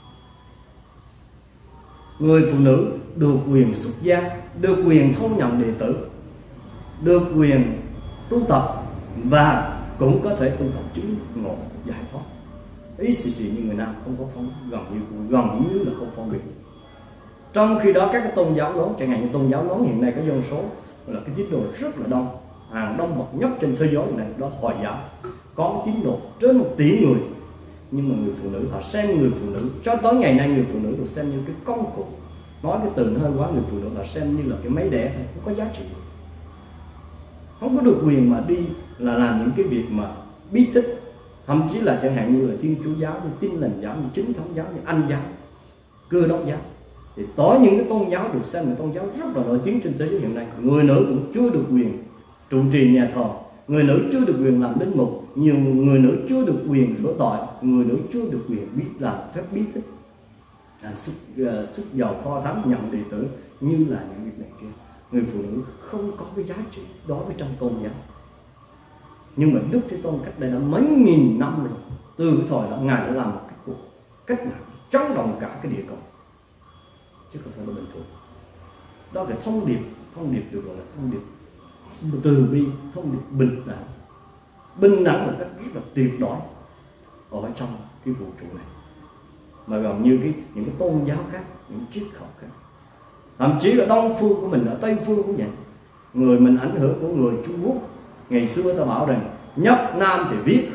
Speaker 1: Người phụ nữ được quyền xuất gia, được quyền thôn nhận đệ tử, được quyền tu tập và cũng có thể tu tập chứng ngộ giải thoát. Ý xì xì như người nam không có phân, gần như gần như là không phân biệt. Trong khi đó các cái tôn giáo lớn, chẳng hạn như tôn giáo lớn hiện nay có dân số là cái tín đồ rất là đông, hàng đông bậc nhất trên thế giới này, đó là Hồi giáo, có tín đồ trên một tỷ người. Nhưng mà người phụ nữ, họ xem người phụ nữ cho tới ngày nay, người phụ nữ được xem như cái công cụ, nói cái từ hơi quá, người phụ nữ họ xem như là cái máy đẻ thôi, không có giá trị, không có được quyền mà đi là làm những cái việc mà bí tích. Thậm chí là chẳng hạn như là Thiên Chúa giáo, như Tin Lành giáo, như Chính Thống giáo, như Anh giáo, Cơ Đốc giáo, thì tối những cái tôn giáo được xem là tôn giáo rất là nổi tiếng trên thế giới hiện nay, người nữ cũng chưa được quyền trụ trì nhà thờ, người nữ chưa được quyền làm linh mục, nhiều người nữ chưa được quyền rửa tội, người nữ chưa được quyền biết làm phép bí tích, làm sức, uh, sức giàu kho thắng, nhận đệ tử như là những việc này kia. Người phụ nữ không có cái giá trị đối với trong tôn giáo. Nhưng mà Đức Thế Tôn cách đây đã mấy nghìn năm rồi, từ cái thời đó ngài đã làm một cái cuộc cách mạng chấn động cả cái địa cầu, chứ không phải là bình thường. Đó là thông điệp, thông điệp được gọi là thông điệp từ bi, thông điệp bình đẳng, bình đẳng một cách rất là tuyệt đối ở trong cái vũ trụ này, mà gần như cái những cái tôn giáo khác, những triết học khác, thậm chí ở Đông phương của mình, ở Tây phương cũng vậy. Người mình ảnh hưởng của người Trung Quốc, ngày xưa ta bảo rằng nhất Nam thì viết hữu,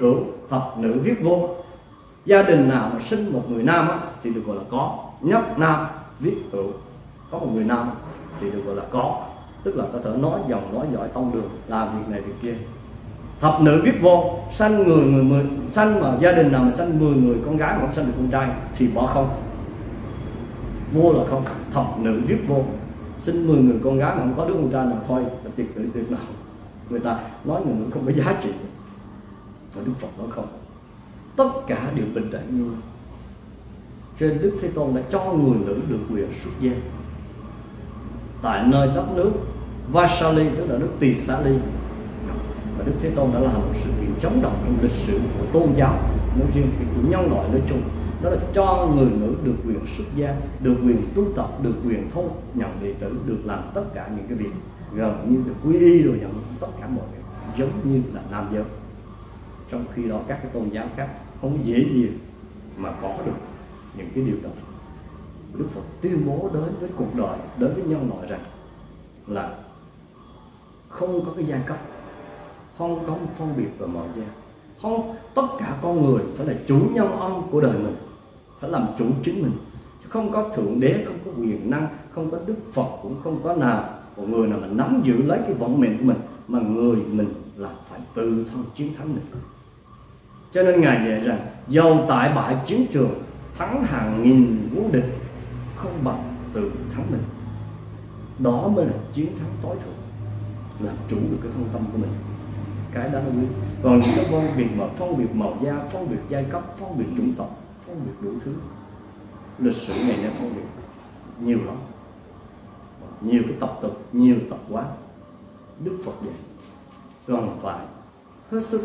Speaker 1: thập nữ viết vô. Gia đình nào mà sinh một người nam á, thì được gọi là có. Nhất nam viết hữu, có một người nam thì được gọi là có, tức là có thể nói dòng nói giỏi tông đường, làm việc này việc kia. Thập nữ viết vô, sanh người người mười, sanh mà gia đình nào mà sanh mười người con gái mà không sanh được con trai thì bỏ không. Vô là không. Thập nữ viết vô, sinh mười người con gái mà không có đứa con trai nào thôi là tuyệt tử tuyệt nào. Người ta nói người nữ không có giá trị, mà Đức Phật nói không, tất cả đều bình đẳng như nhau. Trên Đức Thế Tôn đã cho người nữ được quyền xuất gia tại nơi đất nước Vasali, tức là nước Tỳ Xá Ly. Và Đức Thế Tôn đã làm một sự kiện chấn động trong lịch sử của tôn giáo nói riêng, của nhân loại nói chung. Đó là cho người nữ được quyền xuất gia, được quyền tu tập, được quyền thâu nhận đệ tử, được làm tất cả những cái việc gần như được quy y rồi, nhận tất cả mọi việc giống như là nam giới. Trong khi đó các cái tôn giáo khác không dễ gì mà có được những cái điều đó. Đức Phật tuyên bố đến với cuộc đời, đến với nhân loại rằng là không có cái giai cấp, không có phân biệt và màu da, không, tất cả con người phải là chủ nhân ông của đời mình, phải làm chủ chính mình, chứ không có thượng đế, không có quyền năng, không có Đức Phật, cũng không có nào một người nào mà nắm giữ lấy cái vận mệnh của mình, mà người mình là phải tự thân chiến thắng mình. Cho nên Ngài dạy rằng dầu tại bãi chiến trường thắng hàng nghìn quân địch, không bằng tự thắng mình. Đó mới là chiến thắng tối thượng, làm chủ được cái thân tâm của mình. Cái đó là quý. Còn những cái phân biệt mà phân biệt màu da, phân biệt giai cấp, phân biệt chủng tộc, phân biệt đủ thứ, lịch sử ngày nay phân biệt nhiều lắm, nhiều cái tập tục, nhiều tập quán. Đức Phật dạy cần phải hết sức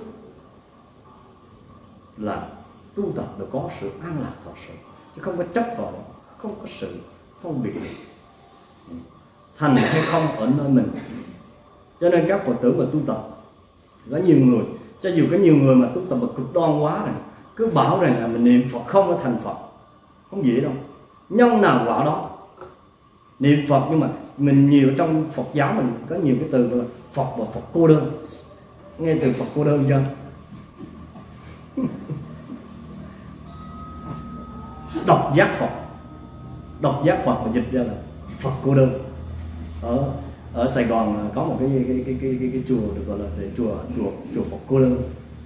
Speaker 1: là tu tập để có sự an lạc thật sự, chứ không có chấp vào, không có sự phân biệt thành hay không ở nơi mình. Cho nên các Phật tử mà tu tập, có nhiều người, cho dù có nhiều người mà tu tập mà cực đoan quá rồi, cứ bảo rằng là mình niệm Phật không có thành Phật, không dễ đâu. Nhân nào quả đó. Niệm Phật, nhưng mà mình nhiều trong Phật giáo mình có nhiều cái từ là Phật và Phật cô đơn. Nghe từ Phật cô đơn chưa? Độc giác Phật, độc giác Phật mà dịch ra là Phật cô đơn. Ở ở Sài Gòn có một cái cái cái cái, cái, cái chùa được gọi là chùa chùa chùa Phật cô đơn.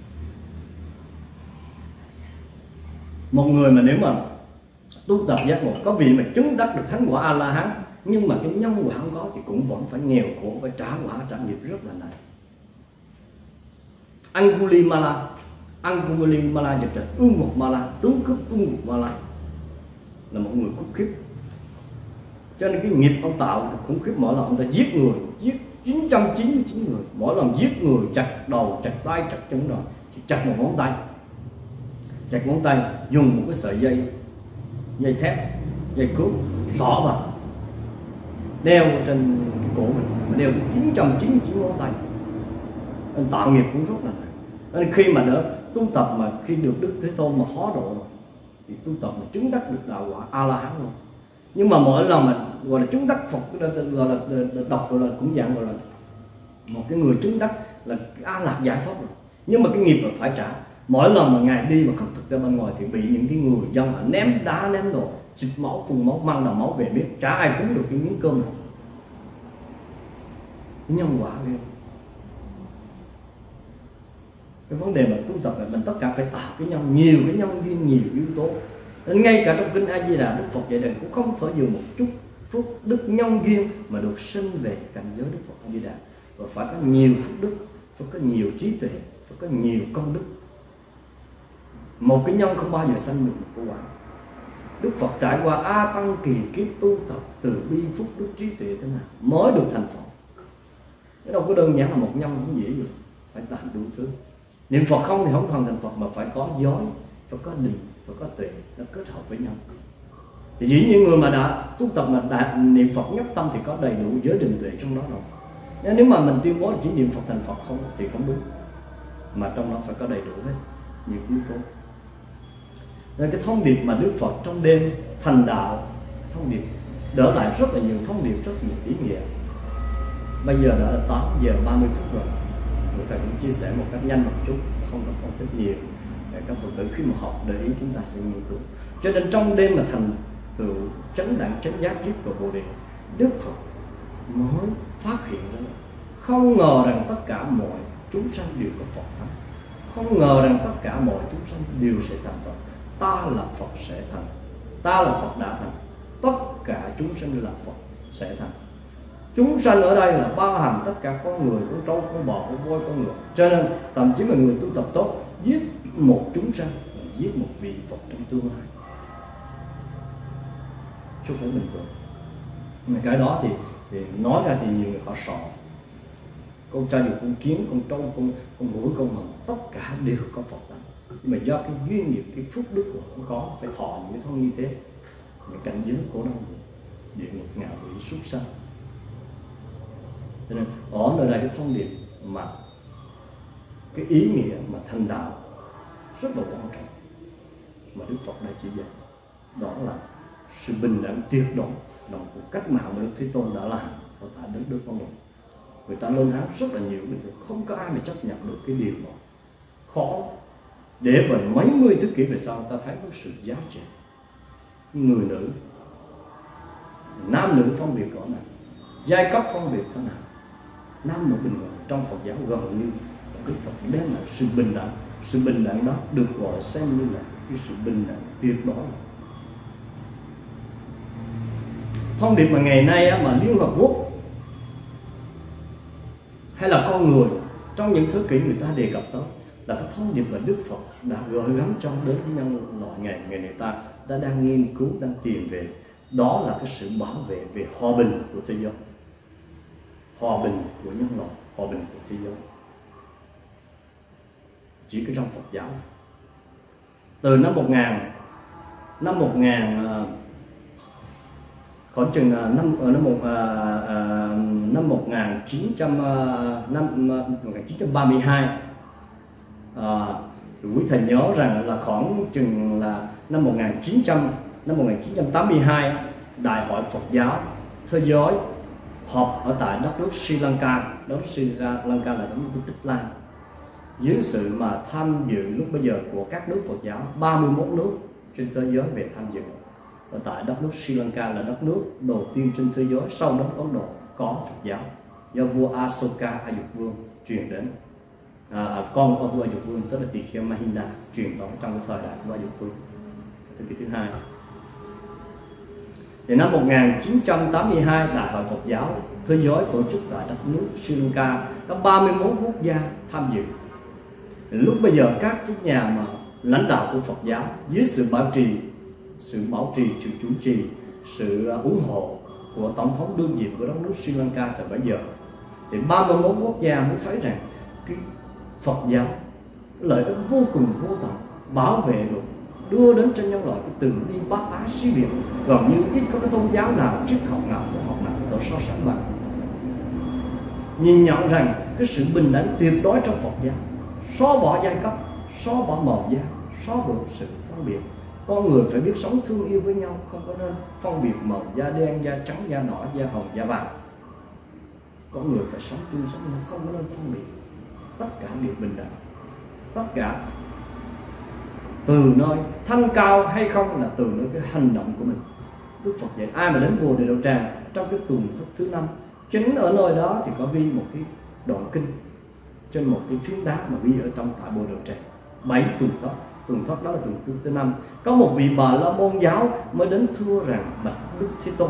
Speaker 1: Một người mà nếu mà tu tập giác ngộ, có vị mà chứng đắc được thánh quả A La Hán, nhưng mà cái nhân quả không có thì cũng vẫn phải nghèo khổ, phải trả quả trả nghiệp rất là nặng. Angulimala, Angulimala dịch là ương mục Mala, tướng cướp ương mục Mala, là một người khủng khiếp. Cho nên cái nghiệp ông tạo khủng khiếp, mỗi lần ông ta giết người, giết chín trăm chín mươi chín người, mỗi lần giết người chặt đầu, chặt tay, chặt chân rồi, thì chặt một ngón tay, chặt ngón tay, dùng một cái sợi dây, dây thép, dây cước xỏ vào, đeo trên cái cổ mình, mà đeo chín trăm chín mươi chín ngón tay. Anh tạo nghiệp cũng rất là nặng. Nên khi mà đỡ tu tập, mà khi được Đức Thế Tôn mà hóa độ thì tu tập mà chứng đắc được đạo quả A La Hán luôn. Nhưng mà mỗi lần mà gọi là chứng đắc Phật, gọi là đọc gọi là cũng dạng gọi là một cái người chứng đắc là A Lạc giải thoát rồi. Nhưng mà cái nghiệp là phải trả. Mỗi lần mà Ngài đi mà khất thực ra bên ngoài thì bị những cái người dân mà ném đá ném đồ, xịt máu phun máu, mang đầu máu về biết, chả ai cúng được cái miếng cơm này. Cái nhân quả ghê. Cái vấn đề mà tu tập là mình tất cả phải tạo cái nhân, nhiều cái nhân duyên, nhiều yếu tố. Nên ngay cả trong kinh A Di Đà, Đức Phật dạy rằng cũng không thể dùng một chút phước đức nhân duyên mà được sinh về cảnh giới Đức Phật A Di Đà. Và phải có nhiều phước đức, phải có nhiều trí tuệ, phải có nhiều công đức. Một cái nhân không bao giờ sanh được một cái quả. Đức Phật trải qua A Tăng kỳ kiếp tu tập từ bi phúc đức trí tuệ thế nào mới được thành Phật. Cái đâu có đơn giản là một nhân không dễ gì, phải làm đủ thứ. Niệm Phật không thì không thành thành Phật, mà phải có giới, phải có định, phải có tuệ, nó kết hợp với nhau. Thì dĩ nhiên người mà đã tu tập mà đã niệm Phật nhất tâm thì có đầy đủ giới định tuệ trong đó rồi. Nếu mà mình tuyên bố chỉ niệm Phật thành Phật không thì không đúng, mà trong đó phải có đầy đủ hết nhiều yếu tố. Nên cái thông điệp mà Đức Phật trong đêm thành đạo, thông điệp đỡ lại rất là nhiều thông điệp, rất nhiều ý nghĩa. Bây giờ đã là tám giờ ba mươi phút rồi, Thầy cũng chia sẻ một cách nhanh một chút, không có phân tích nhiều. các Phật tử khi mà học để ý chúng ta sẽ nghiên cứu. Cho nên trong đêm mà thành tựu chánh đẳng chánh giác trước của Bồ Đề, Đức Phật mới phát hiện ra không ngờ rằng tất cả mọi chúng sanh đều có Phật tánh, không ngờ rằng tất cả mọi chúng sanh đều sẽ thành Phật. Ta là Phật sẽ thành, ta là Phật đã thành, tất cả chúng sanh là Phật sẽ thành. Chúng sanh ở đây là bao hàm tất cả con người, con trâu, con bò, con voi, con ngựa. Cho nên thậm chí là người tu tập tốt giết một chúng sanh là giết một vị Phật trong tương lai, chứ không phải bình thường. Mà cái đó thì, thì nói ra thì nhiều người họ sợ. Con trai, con kiến, con trâu, con con mũi, con mật, tất cả đều có Phật tánh. Nhưng mà do cái duyên nghiệp, cái phúc đức của nó có, phải thọ những cái thông như thế, những cảnh giới của nó địa ngục, ngạ quỷ, súc sanh. Cho nên ở nơi đây cái thông điệp mà cái ý nghĩa mà thành đạo rất là quan trọng mà Đức Phật đã chỉ dạy, đó là sự bình đẳng tuyệt đối là một cách mạng mà Đức Thế Tôn đã làm ở tại đất nước Ấn Độ. Người ta lên án rất là nhiều, không có ai mà chấp nhận được cái điều đó, khó. Để vào mấy mươi thế kỷ về sau ta thấy có sự giá trị. Người nữ, nam nữ phân biệt cỡ nào, giai cấp phân biệt thế nào, nam nữ bình đẳng trong Phật giáo gần như Đức Phật đem lại sự bình đẳng. Sự bình đẳng đó được gọi xem như là cái sự bình đẳng tuyệt đối. Thông điệp mà ngày nay á, mà Liên Hợp Quốc hay là con người trong những thế kỷ người ta đề cập tới là cái thông điệp mà Đức Phật đã gửi gắm cho đến nhân loại ngày ngày người ta đã đang nghiên cứu, đang tìm về. Đó là cái sự bảo vệ về hòa bình của thế giới, hòa bình của nhân loại, hòa bình của thế giới. Chỉ có trong Phật giáo, từ năm một nghìn năm một nghìn khoảng chừng năm ở năm một năm một nghìn chín trăm năm một nghìn chín trăm ba mươi hai, à, quý thầy nhớ rằng là khoảng chừng là năm một nghìn chín trăm năm một nghìn chín trăm tám mươi hai, Đại hội Phật giáo thế giới họp ở tại đất nước Sri Lanka. Đất nước Sri Lanka là đất nước Tích Lan, dưới sự mà tham dự lúc bây giờ của các nước Phật giáo ba mươi mốt nước trên thế giới về tham dự. Ở tại đất nước Sri Lanka là đất nước đầu tiên trên thế giới sau đất Ấn Độ có Phật giáo, do vua Asoka A Dục Vương truyền đến. À, con của vua A Dục Vương tức là Tỳ Kheo Mahinda truyền tới trong cái thời đại của A Dục Vương thế kỷ thứ hai. Thì năm một nghìn chín trăm tám mươi hai, Đại hội Phật giáo thế giới tổ chức tại đất nước Sri Lanka, có ba mươi mốt quốc gia tham dự. Lúc bây giờ các cái nhà mà lãnh đạo của Phật giáo dưới sự bảo trì, sự bảo trì, sự chủ trì, sự ủng hộ của tổng thống đương nhiệm của đất nước Sri Lanka thời bấy giờ, thì ba mươi mốt quốc gia mới thấy rằng cái Phật giáo lợi ích vô cùng vô tận, bảo vệ được, đưa đến cho nhân loại cái từ bi bác ái siêu việt, gần như ít có cái tôn giáo nào, triết học nào, khoa học nào có so sánh bằng. Nhìn nhận rằng cái sự bình đẳng tuyệt đối trong Phật giáo, xóa bỏ giai cấp, xóa bỏ màu da, xóa bỏ sự phân biệt. Con người phải biết sống thương yêu với nhau, không có nên phân biệt màu da đen, da trắng, da đỏ, da hồng, da vàng. Con người phải sống chung sống nhau, không có nên phân biệt. Tất cả đều bình đẳng. Tất cả từ nơi thanh cao hay không là từ nơi cái hành động của mình. Đức Phật dạy ai mà đến Bồ Đề Đạo Tràng trong cái tuần thức thứ năm, chính ở nơi đó thì có ghi một cái đoạn kinh trên một cái phiến đá mà ghi ở trong tại Bồ Đề Đạo Tràng. Bảy tuần thất, tuần thất đó là tuần thứ thứ năm. Có một vị Bà La Môn giáo mới đến thưa rằng: bạch Đức Thế Tôn,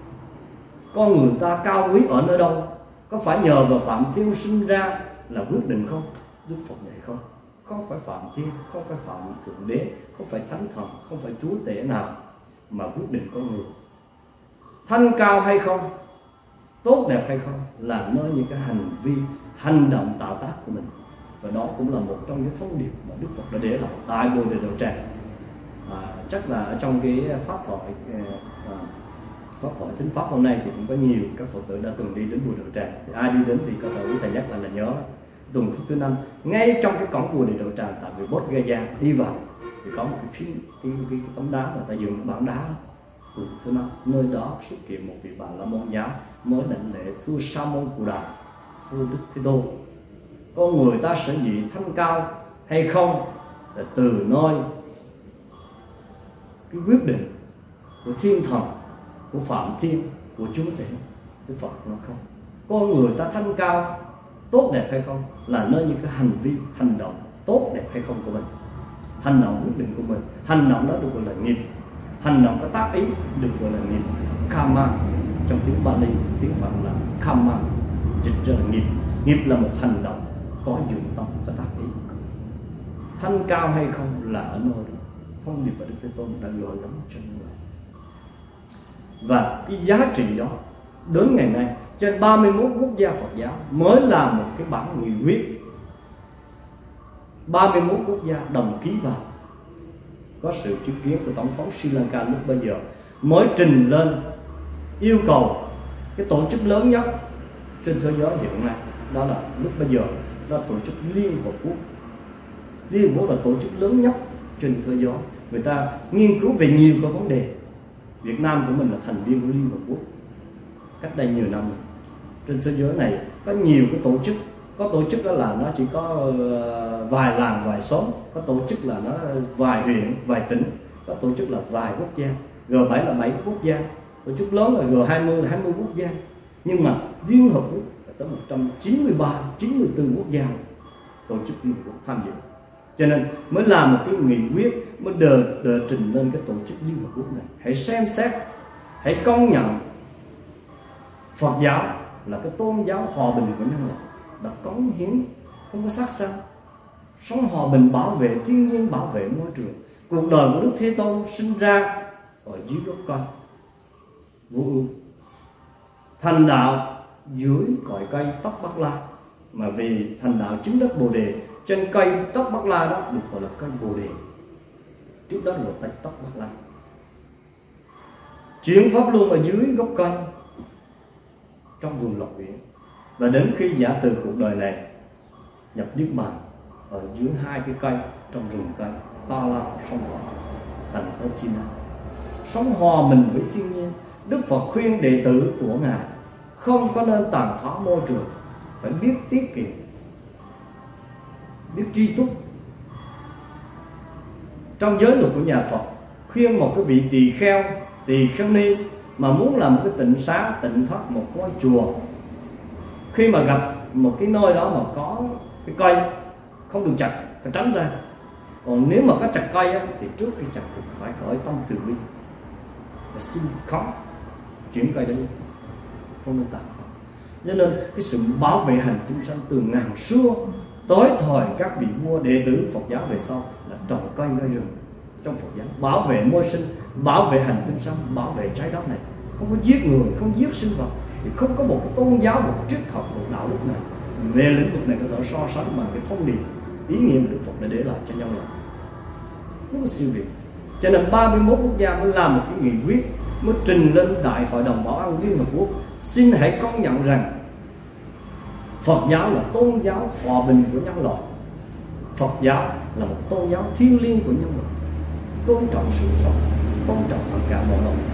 Speaker 1: con người ta cao quý ở nơi đâu? Có phải nhờ vào Phạm Thiên sinh ra là quyết định không? Đức Phật dạy không. Không phải Phạm Thiên, không phải Phạm Thượng Đế, không phải Thánh Thần, không phải Chúa Tể nào mà quyết định con người. Thanh cao hay không, tốt đẹp hay không là nơi những cái hành vi, hành động tạo tác của mình. Và đó cũng là một trong những thông điệp mà Đức Phật đã để lại tại Bồ Đề Đạo Tràng. À, chắc là ở trong cái pháp thoại à, pháp thoại thính pháp hôm nay thì cũng có nhiều các Phật tử đã từng đi đến Bồ Đề Đạo Tràng. Thì ai đi đến thì có thể quý thầy nhắc lại là nhớ tuần thứ năm, ngay trong cái cổng Bồ Đề Đạo Tràng tại vì Bodh Gaya đi vào thì có một cái phim cái, cái, cái tấm đá mà ta dựng bảng đá tuần thứ năm, nơi đó xuất hiện một vị Bà La Môn giáo mới đảnh lễ thưa Sa Môn Cù Đà, thưa Đức Thế Tôn, con người ta sở dĩ thanh cao hay không là từ nơi cái quyết định của thiên thần, của Phạm Thiên, của Chúa Tể. Đức Phật nói không, con người ta thanh cao tốt đẹp hay không là nơi những cái hành vi, hành động tốt đẹp hay không của mình. Hành động quyết định của mình, hành động đó được gọi là nghiệp. Hành động có tác ý được gọi là nghiệp, karma. Trong tiếng Bali, tiếng Phật là karma, dịch ra là nghiệp. Nghiệp là một hành động có dụng tâm, có tác ý. Thanh cao hay không là ở nơi đó. Thông điệp mà Đức Thế Tôn đã gửi gắm cho người. Và cái giá trị đó đến ngày nay trên ba mươi mốt quốc gia Phật giáo mới là một cái bản nghị quyết. ba mươi mốt quốc gia đồng ký vào, có sự chứng kiến của Tổng thống Sri Lanka lúc bây giờ mới trình lên yêu cầu cái tổ chức lớn nhất trên thế giới hiện nay, đó là lúc bây giờ đó là tổ chức Liên Hợp Quốc. Liên Hợp Quốc là tổ chức lớn nhất trên thế giới. Người ta nghiên cứu về nhiều cái vấn đề. Việt Nam của mình là thành viên của Liên Hợp Quốc cách đây nhiều năm rồi. Trên thế giới này có nhiều cái tổ chức. Có tổ chức đó là nó chỉ có vài làng vài xóm, có tổ chức là nó vài huyện vài tỉnh, có tổ chức là vài quốc gia. G bảy là bảy quốc gia, tổ chức lớn là G hai mươi là hai mươi quốc gia. Nhưng mà Liên Hợp Quốc là tới một trăm chín mươi ba, chín mươi tư quốc gia tổ chức Liên Hợp Quốc tham dự. Cho nên mới làm một cái nghị quyết, mới đờ, đờ trình lên cái tổ chức Liên Hợp Quốc này. Hãy xem xét, hãy công nhận Phật giáo là cái tôn giáo hòa bình của nhân loại, đã cống hiến, không có sát sanh, sống hòa bình, bảo vệ thiên nhiên, bảo vệ môi trường. Cuộc đời của Đức Thế Tôn sinh ra ở dưới gốc cây vô ưu, thành đạo dưới cội cây Tóc Bắc La. Mà vì thành đạo chứng đất Bồ Đề, trên cây Tóc Bắc La đó được gọi là cây Bồ Đề, trước đó là tay Tóc Bắc La. Chuyển pháp luân ở dưới gốc cây trong vườn Lộc Uyển, và đến khi giả từ cuộc đời này nhập niết bàn ở dưới hai cái cây trong rừng cây Ta La sông Hòa, thành Thơ Chi Na, sống hòa mình với thiên nhiên. Đức Phật khuyên đệ tử của ngài không có nên tàn phá môi trường, phải biết tiết kiệm, biết tri túc. Trong giới luật của nhà Phật khuyên một cái vị tỳ kheo, tỳ kheo ni mà muốn làm một cái tịnh xá, tịnh thất, một ngôi chùa, khi mà gặp một cái nơi đó mà có cái cây không được chặt, phải tránh ra. Còn nếu mà có chặt cây á, thì trước khi chặt thì phải khởi tâm từ bi, và xin khó chuyển cây đấy, không nên tàn phá. Cho nên cái sự bảo vệ hành tinh sanh từ ngàn xưa tới thời các vị vua đệ tử Phật giáo về sau là trồng cây gây rừng trong Phật giáo, bảo vệ môi sinh, bảo vệ hành tinh sanh, bảo vệ trái đất này, không có giết người, không giết sinh vật. Thì không có một cái tôn giáo, một triết học, một đạo đức này về lĩnh vực này có thể so sánh bằng cái thông điệp ý nghĩa mà Đức Phật đã để lại cho nhân loại. Nó có siêu việt. Cho nên ba mươi mốt quốc gia mới làm một cái nghị quyết, mới trình lên Đại hội đồng Bảo an Liên Hợp Quốc, xin hãy công nhận rằng Phật giáo là tôn giáo hòa bình của nhân loại. Phật giáo là một tôn giáo thiêng liêng của nhân loại, tôn trọng sự sống, tôn trọng tất cả mọi loài.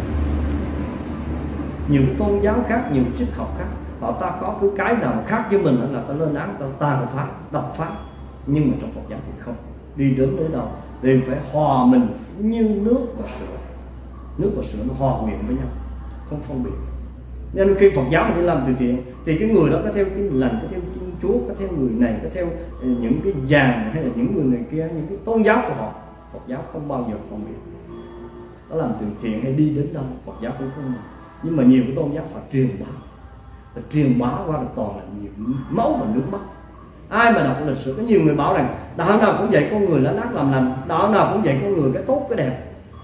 Speaker 1: Nhiều tôn giáo khác, nhiều triết học khác, họ ta có cái cái nào khác với mình là ta lên án, ta tàn phá, đập phá. Nhưng mà trong Phật giáo thì không, đi đến nơi nào thì phải hòa mình như nước và sữa. Nước và sữa nó hòa quyện với nhau, không phân biệt. Nên khi Phật giáo đi làm từ thiện thì cái người đó có theo Tin Lành, có theo Thiên Chúa, có theo người này, có theo những cái giàng hay là những người này kia, những cái tôn giáo của họ, Phật giáo không bao giờ phân biệt. Nó làm từ thiện hay đi đến đâu Phật giáo cũng không. Nhưng mà nhiều cái tôn giáo họ truyền bá, họ truyền bá qua là toàn là nhiều máu và nước mắt. Ai mà đọc lịch sử có nhiều người bảo rằng đạo nào cũng dạy con người lá nát làm lành, đạo nào cũng dạy con người cái tốt cái đẹp.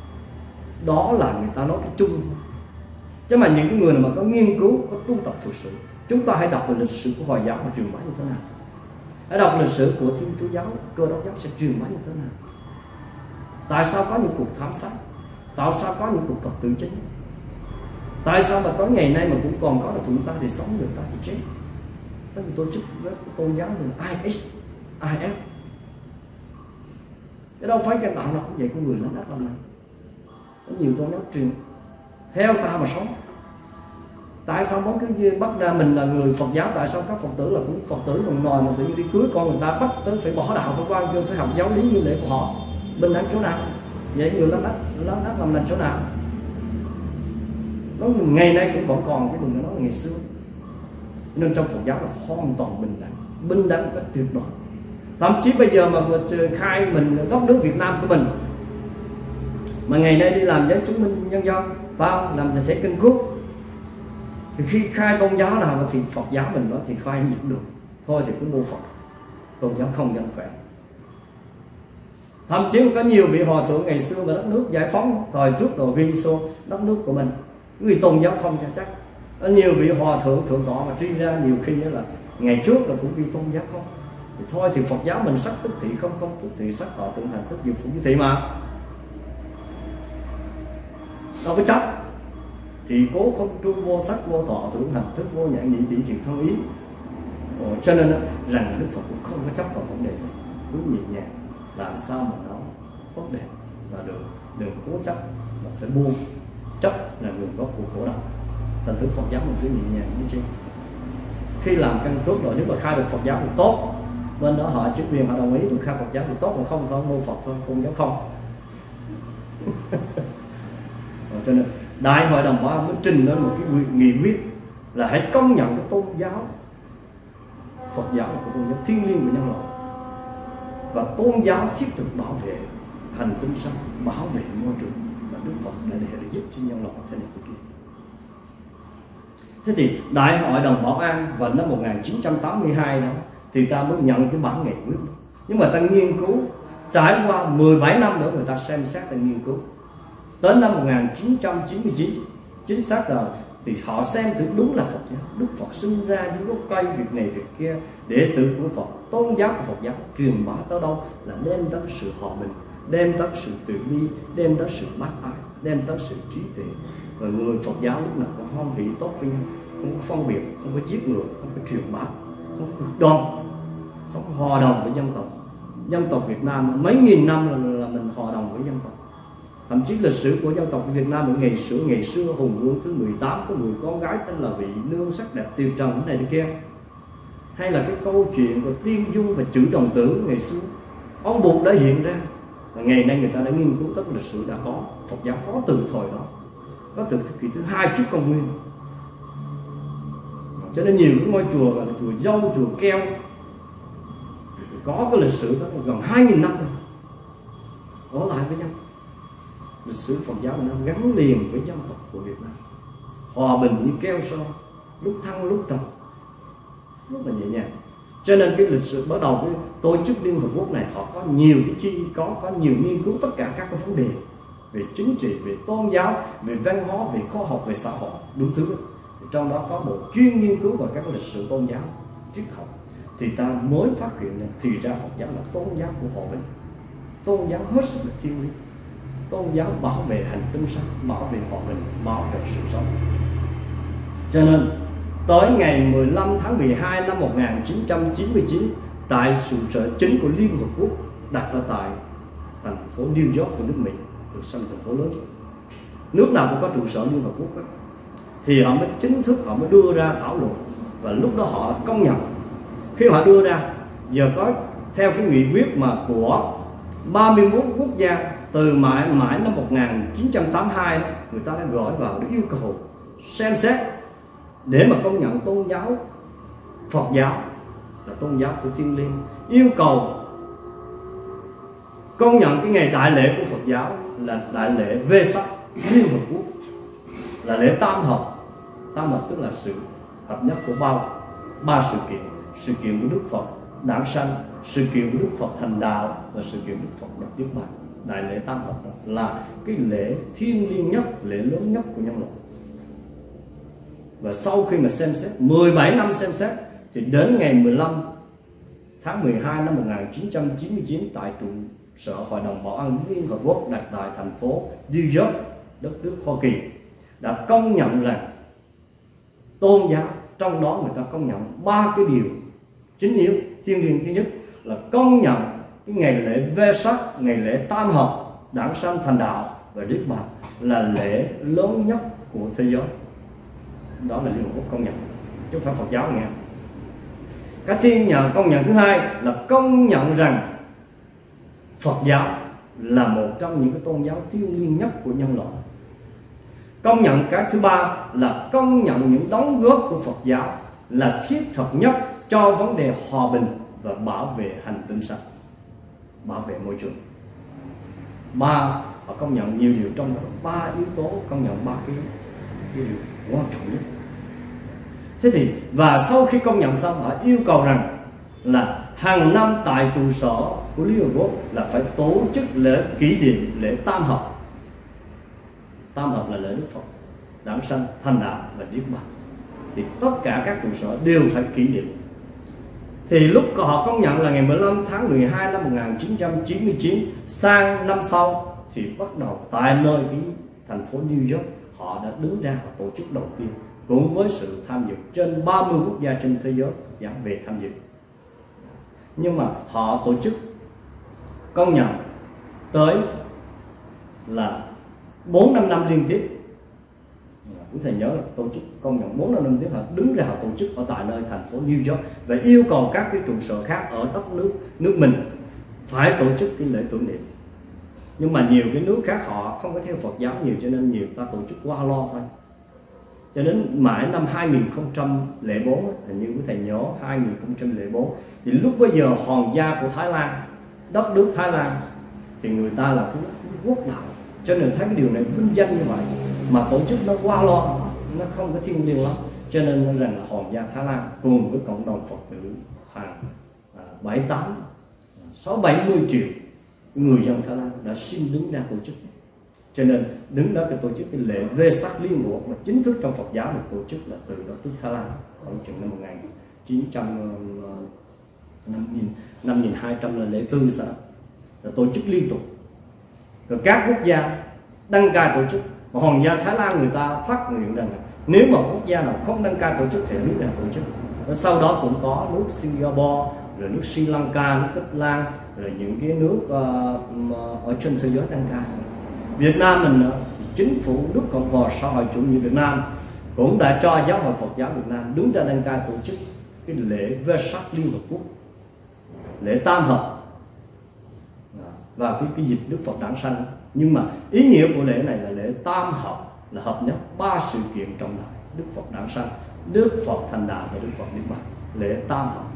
Speaker 1: Đó là người ta nói cái chung thôi. Chứ mà những cái người nào mà có nghiên cứu, có tu tập thực sự, chúng ta hãy đọc về lịch sử của Hồi giáo mà truyền bá như thế nào, hãy đọc lịch sử của Thiên Chúa giáo, Cơ Đốc giáo sẽ truyền bá như thế nào. Tại sao có những cuộc thảm sát? Tại sao có những cuộc thập tự chinh? Tại sao mà tới ngày nay mà cũng còn có là tụi ta thì sống, người ta thì chết? Có những tổ chức với tôn giáo như I S, I F. Cái đâu phải cái đạo nào cũng vậy, con người nó làm làm. Có nhiều tôn giáo truyền theo ta mà sống. Tại sao bốn cái bắt ra mình là người Phật giáo, tại sao các Phật tử là cũng Phật tử đồng nòi mà tự nhiên đi cưới con người ta bắt tới phải bỏ đạo, phải quan chương, phải học giáo lý như lễ của họ? Bình đẳng chỗ nào? Vậy người lắm đắt lắm đắt làm lành chỗ nào? Nó ngày nay cũng vẫn còn, chứ đừng nói là ngày xưa. Nên trong Phật giáo là hoàn toàn bình đẳng, bình đẳng cách tuyệt đối. Thậm chí bây giờ mà vừa khai mình gốc nước Việt Nam của mình, mà ngày nay đi làm giấy chứng minh nhân dân, phải không? Làm thẻ kinh quốc, thì khi khai tôn giáo nào thì Phật giáo mình đó thì khai nhiệt được, thôi thì cứ mua Phật, tôn giáo không dân khỏe. Thậm chí có nhiều vị hòa thượng ngày xưa mà đất nước giải phóng thời trước rồi ghi số đất nước của mình, vì tôn giáo không cho chắc. Có nhiều vị hòa thượng thượng tọa mà truy ra nhiều khi là ngày trước là cũng ghi tôn giáo không. Thì thôi thì Phật giáo mình sắc tức thị không, không tức thị sắc thọ thượng hành thức diệu phụ thị mà đâu có chấp. Thì cố không trung vô sắc vô thọ thượng hành thức vô nhãn nhị tỷ thiệt thân ý. Ờ, cho nên rằng Đức Phật cũng không có chấp vào vấn đề này, cứ nhẹ nhàng làm sao mà nó tốt đẹp là được, đừng cố chấp mà phải buông. Chấp là nguồn gốc của khổ đau. Thành thử Phật giáo mình cứ nhẹ nhàng như chứ. Khi làm căn cước rồi, nếu mà khai được Phật giáo thì tốt, bên đó họ chức quyền họ đồng ý được khai Phật giáo thì tốt, còn không thôi mua Phật thôi, tôn giáo không. Cho nên Đại hội đồng Bảo An mới trình lên một cái nghị quyết là hãy công nhận cái tôn giáo Phật giáo là cái tôn giáo thiêng liêng của nhân loại, và tôn giáo thiết thực bảo vệ hành tinh sống, bảo vệ môi trường, và Đức Phật đã để để giúp cho nhân loại thế này thế kia. Thế thì Đại hội đồng Bảo An vào năm một nghìn chín trăm tám mươi hai đó thì ta mới nhận cái bản nghị quyết đó. Nhưng mà ta nghiên cứu trải qua mười bảy năm nữa, người ta xem xét, ta nghiên cứu tới năm một nghìn chín trăm chín mươi chín chính xác là thì họ xem thử đúng là Phật giáo. Đức Phật sinh ra dưới gốc cây việc này việc kia, đệ tử của Phật, tôn giáo của Phật giáo truyền bá tới đâu là đem tới sự hòa bình, đem tới sự từ bi, đem tới sự bác ái, đem tới sự trí tuệ. Và người Phật giáo lúc nào cũng hoan hỷ tốt với nhau, không có phân biệt, không có giết người, không có truyền bá, không có cực đoan, sống hòa đồng với dân tộc. Dân tộc Việt Nam mấy nghìn năm là, là mình hòa đồng với dân tộc. Thậm chí lịch sử của dân tộc Việt Nam ở ngày xưa ngày xưa Hùng Vương thứ mười tám có người con gái tên là Vị Nương sắc đẹp tiêu trần thế này thế kia, hay là cái câu chuyện của Tiên Dung và chữ đồng tử ngày xưa, ông Bụt đã hiện ra. Và ngày nay người ta đã nghiên cứu tất lịch sử đã có, Phật giáo có từ thời đó, có từ thế kỷ thứ hai trước công nguyên. Cho nên nhiều cái ngôi chùa gọi là chùa Dâu, chùa Keo có cái lịch sử đó gần hai nghìn năm rồi, có lại với nhau. Lịch sử Phật giáo nó gắn liền với dân tộc của Việt Nam, hòa bình như keo son, lúc thăng lúc trầm, rất là nhẹ nhàng. Cho nên cái lịch sử bắt đầu với tổ chức Liên Hợp Quốc này, họ có nhiều cái chi có có nhiều nghiên cứu tất cả các cái vấn đề về chính trị, về tôn giáo, về văn hóa, về khoa học, về xã hội, đủ thứ. Trong đó có bộ chuyên nghiên cứu về các lịch sử tôn giáo, triết học, thì ta mới phát hiện là thì ra Phật giáo là tôn giáo của hòa bình, tôn giáo hết sức là thiêng liêng, tôn giáo bảo vệ hành tinh sống, bảo vệ hòa bình, bảo vệ sự sống. Cho nên tới ngày mười lăm tháng mười hai năm một nghìn chín trăm chín mươi chín, tại trụ sở chính của Liên Hợp Quốc đặt ở tại thành phố New York của nước Mỹ, được xem thành phố lớn, nước nào cũng có trụ sở Liên Hợp Quốc đó, thì họ mới chính thức họ mới đưa ra thảo luận, và lúc đó họ công nhận. Khi họ đưa ra, giờ có theo cái nghị quyết mà của ba mươi mốt quốc gia từ mãi mãi năm một nghìn chín trăm tám mươi hai, người ta đã gọi vào để yêu cầu xem xét để mà công nhận tôn giáo Phật giáo là tôn giáo của thiêng liêng, yêu cầu công nhận cái ngày đại lễ của Phật giáo là đại lễ Vesak Liên Hợp Quốc, là lễ tam hợp. Tam hợp tức là sự hợp nhất của bao ba sự kiện: sự kiện của Đức Phật đản sanh, sự kiện của Đức Phật thành đạo, và sự kiện Đức Phật nhập niết bàn. Đại lễ tam hợp đó là cái lễ thiêng liêng nhất, lễ lớn nhất của nhân loại. Và sau khi mà xem xét mười bảy năm xem xét, thì đến ngày mười lăm tháng mười hai năm một nghìn chín trăm chín mươi chín, tại trụ sở Hội đồng Bảo an Liên Hợp Quốc đặt tại thành phố New York, đất nước Hoa Kỳ, đã công nhận rằng tôn giáo, trong đó người ta công nhận ba cái điều chính yếu thiêng liêng. Thứ nhất là công nhận cái ngày lễ Vesak, ngày lễ tam hợp đản sanh thành đạo và niết bàn là lễ lớn nhất của thế giới. đó là Liên Hợp Quốc công nhận, chứ không phải Phật giáo nghe. Cái thiên nhận công nhận thứ hai là công nhận rằng Phật giáo là một trong những cái tôn giáo thiêng liêng nhất của nhân loại. Công nhận cái thứ ba là công nhận những đóng góp của Phật giáo là thiết thực nhất cho vấn đề hòa bình và bảo vệ hành tinh xanh, bảo vệ môi trường. Ba, họ công nhận nhiều điều, trong đó ba yếu tố công nhận ba cái, cái điều quan trọng nhất. Thế thì và sau khi công nhận xong, họ yêu cầu rằng là hàng năm tại trụ sở của Liên Hợp Quốc là phải tổ chức lễ kỷ niệm lễ tam hợp. Tam hợp là lễ Đức Phật Đản sanh, thành đạo và niết bàn. Thì tất cả các trụ sở đều phải kỷ niệm. Thì lúc họ công nhận là ngày mười lăm tháng mười hai năm một nghìn chín trăm chín mươi chín, sang năm sau thì bắt đầu tại nơi cái thành phố New York, họ đã đứng ra họ tổ chức đầu tiên cũng với sự tham dự trên ba mươi quốc gia trên thế giới giảm về tham dự. Nhưng mà họ tổ chức công nhận tới là bốn năm năm liên tiếp. Quý thầy nhớ là tổ chức công nhận bốn năm năm tiếp, họ đứng ra họ tổ chức ở tại nơi thành phố New York và yêu cầu các cái trụ sở khác ở đất nước nước mình phải tổ chức cái lễ tưởng niệm. Nhưng mà nhiều cái nước khác họ không có theo Phật giáo nhiều, cho nên nhiều ta tổ chức qua lo thôi. Cho đến mãi năm hai nghìn không trăm lẻ bốn, hình như quý thầy nhớ hai nghìn không trăm lẻ bốn, thì lúc bây giờ hoàng gia của Thái Lan, đất nước Thái Lan thì người ta là cái quốc đạo, cho nên thấy cái điều này vinh danh như vậy mà tổ chức nó qua lo, nó không có thiêng liêng lắm. Cho nên nói rằng là hoàng gia Thái Lan cùng với cộng đồng Phật tử hàng bảy tám sáu bảy mươi triệu người dân Thái Lan đã xin đứng ra tổ chức. Cho nên đứng đó cái tổ chức cái lễ Vesak Liên Hợp Quốc mà chính thức trong Phật giáo được tổ chức là từ đất nước Thái Lan khoảng chừng năm một nghìn chín trăm năm nghìn hai trăm là lễ tư xã là tổ chức liên tục. Rồi các quốc gia đăng cai tổ chức. Và hoàng gia Thái Lan người ta phát nguyện rằng là nếu mà quốc gia nào không đăng cai tổ chức thì nước nào tổ chức. Và sau đó cũng có nước Singapore, rồi nước Sri Lanka, nước Tích Lan, rồi những cái nước uh, ở trên thế giới đăng cai. Việt Nam mình, chính phủ nước Cộng hòa xã hội chủ nghĩa Việt Nam cũng đã cho Giáo hội Phật giáo Việt Nam đứng ra đăng cai tổ chức cái lễ Vesak Liên Hợp Quốc, lễ tam hợp và cái cái dịp Đức Phật Đản sanh. Nhưng mà ý nghĩa của lễ này là lễ tam hợp, là hợp nhất ba sự kiện trọng đại: Đức Phật Đản sanh, Đức Phật thành đạo và Đức Phật niết bàn. Lễ tam hợp.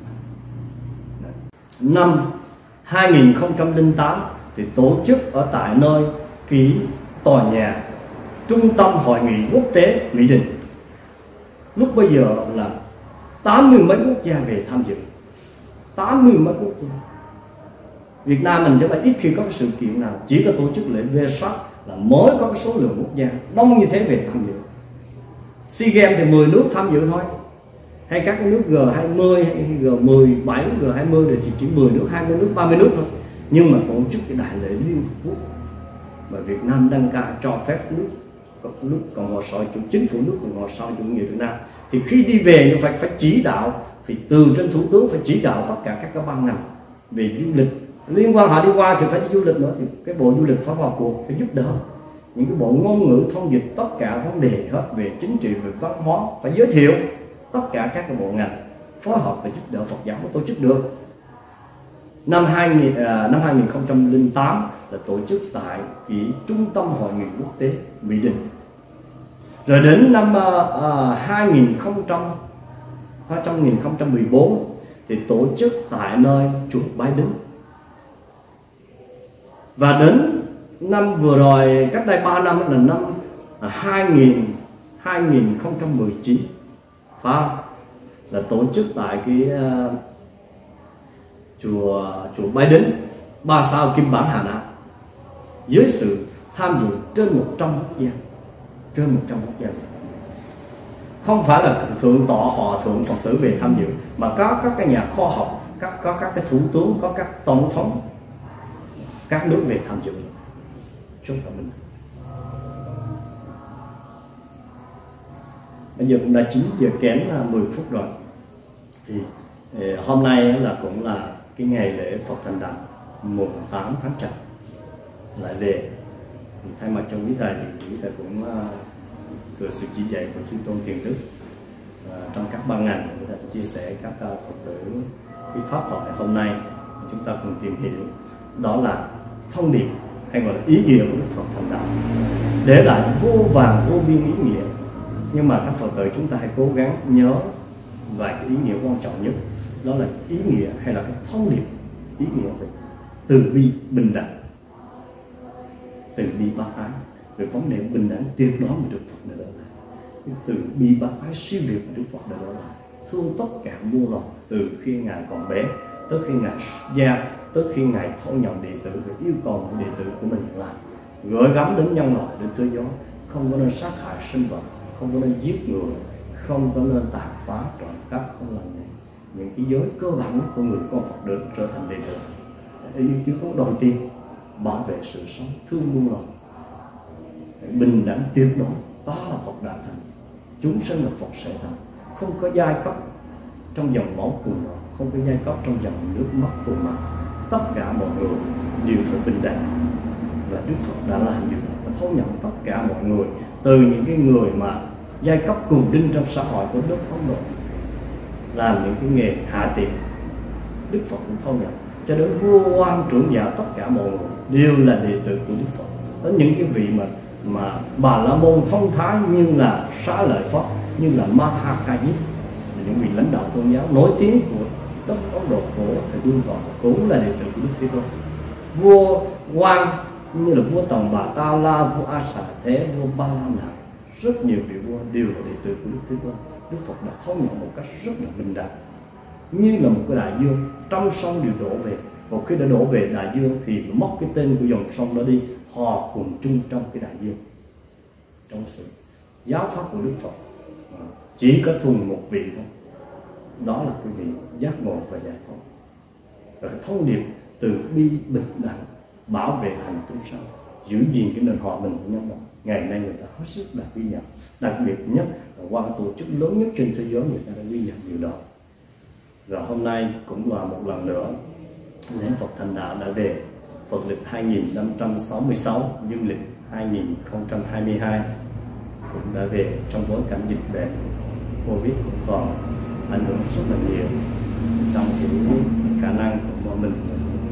Speaker 1: Năm hai nghìn không trăm lẻ tám thì tổ chức ở tại nơi ký tòa nhà Trung tâm Hội nghị Quốc tế Mỹ Đình. Lúc bây giờ là tám mươi mấy quốc gia về tham dự, tám mươi mấy quốc gia. Việt Nam mình rất là ít khi có cái sự kiện nào, chỉ có tổ chức lễ Vesak là mới có cái số lượng quốc gia đông như thế về tham dự. SEA Games thì mười nước tham dự thôi, hay các cái nước G hai mươi hay G mười bảy, G hai mươi rồi thì chỉ mười nước, hai mươi nước, ba mươi nước thôi. Nhưng mà tổ chức cái đại lễ Liên Hợp Quốc mà Việt Nam đăng cai cho phép nước nước Cộng hòa xã hội chủ chính phủ nước Cộng hòa xã hội chủ nghĩa Việt Nam, thì khi đi về phải phải chỉ đạo, phải từ trên thủ tướng phải chỉ đạo tất cả các cái ban ngành về du lịch liên quan, họ đi qua thì phải đi du lịch nữa, thì cái bộ du lịch phải vào cuộc, phải giúp đỡ những cái bộ ngôn ngữ thông dịch tất cả vấn đề hết về chính trị, về văn hóa, phải giới thiệu tất cả các cái bộ ngành phối hợp và giúp đỡ Phật giáo mới tổ chức được. Năm hai nghìn không trăm lẻ tám là tổ chức tại cái Trung tâm Hội nghị Quốc tế Mỹ Đình. Rồi đến năm uh, hai nghìn không trăm mười bốn thì tổ chức tại nơi chùa Bái Đính. Và đến năm vừa rồi, cách đây ba năm là năm hai nghìn không trăm mười chín, phải không? Là tổ chức tại cái uh, chùa chùa Bái Đính, ba sao Kim Bản Hà Nam, với sự tham dự trên một trăm quốc gia, trên một trăm quốc gia. Không phải là thượng tọa họ thượng Phật tử về tham dự, mà có các cái nhà khoa học, các có các cái thủ tướng, có các tổng thống các nước về tham dự. Chúng ta mình bây giờ cũng đã chín giờ kém mười phút rồi, thì hôm nay là cũng là cái ngày lễ Phật thành đạo mùng tám tháng Chạp lại về. Thì thay mặt cho quý thầy thì quý thầy cũng thừa sự chỉ dạy của chư tôn Thiền Đức à, trong các ban ngành để chia sẻ các uh, Phật tử cái pháp thoại hôm nay chúng ta cùng tìm hiểu, đó là thông điệp hay gọi là ý nghĩa của Đức Phật thành đạo, để lại vô vàn vô biên ý nghĩa. Nhưng mà các Phật tử chúng ta hãy cố gắng nhớ vài cái ý nghĩa quan trọng nhất, đó là ý nghĩa hay là cái thông điệp ý nghĩa về từ bi bình đẳng, từ bi bác ái, về vấn đề bình đẳng tuyệt đối mà Đức Phật đã nói lại, từ bi bác ái siêu việt mà Đức Phật đã nói lại, thương tất cả muôn loài từ khi ngài còn bé tới khi ngài xuất gia, tới khi ngài thổ nhận đệ tử và yêu cầu đệ tử của mình là gửi gắm đến nhân loại, đến thế giới, không có nên sát hại sinh vật, không có nên giết người, không có nên tàn phá trộm cắp, không làm này những cái giới cơ bản nhất của người con Phật được trở thành đệ tử. Yếu yếu tố đầu tiên bảo vệ sự sống, thương muôn loài, bình đẳng tuyệt đối, đó là Phật đã thành. Chúng sinh là Phật sẽ thành, không có giai cấp trong dòng máu cùng máu, không có giai cấp trong dòng nước mắt cùng mắt, tất cả mọi người đều phải bình đẳng. Và Đức Phật đã làm điều này và thấu nhận tất cả mọi người, từ những cái người mà giai cấp cùng đinh trong xã hội của đất Ấn Độ làm những cái nghề hạ tiện, Đức Phật cũng thấu nhận, cho đến vua quan trưởng giả tất cả mọi người đều là đệ tử của Đức Phật. Đến những cái vị mà mà Bà La Môn thông thái như là Xá Lợi Phất, như là Mahakajip, những vị lãnh đạo tôn giáo nổi tiếng của đất Ấn Độ cổ thời đương thọ cũng là đệ tử của Đức Thế Tôn. Vua quan như là vua Tòng Bà Ta La, vua A Xà Thế, vua Ba La Mật, rất nhiều vị vua đều là đệ tử của Đức Thế Tôn. Đức Phật đã thấu nhận một cách rất là bình đẳng, như là một cái đại dương, trăm sông đều đổ về. Một khi đã đổ về đại dương thì mất cái tên của dòng sông đó đi, hòa cùng chung trong cái đại dương. Trong sự giáo pháp của Đức Phật chỉ có thuần một vị thôi, đó là cái vị giác ngộ và giải thoát. Và cái thông điệp từ bi bình đẳng, bảo vệ hành chúng sanh, giữ gìn cái nền hòa bình của nhân loại, ngày nay người ta hết sức là ghi nhận. Đặc biệt nhất là qua tổ chức lớn nhất trên thế giới, người ta đã ghi nhận điều đó. Rồi hôm nay cũng là một lần nữa lễ Phật thành đạo đã về. Phật lịch hai nghìn năm trăm sáu mươi sáu, dương lịch hai nghìn không trăm hai mươi hai cũng đã về trong bối cảnh dịch bệnh Covid cũng còn ảnh hưởng rất là nhiều. Trong cái khả năng của bọn mình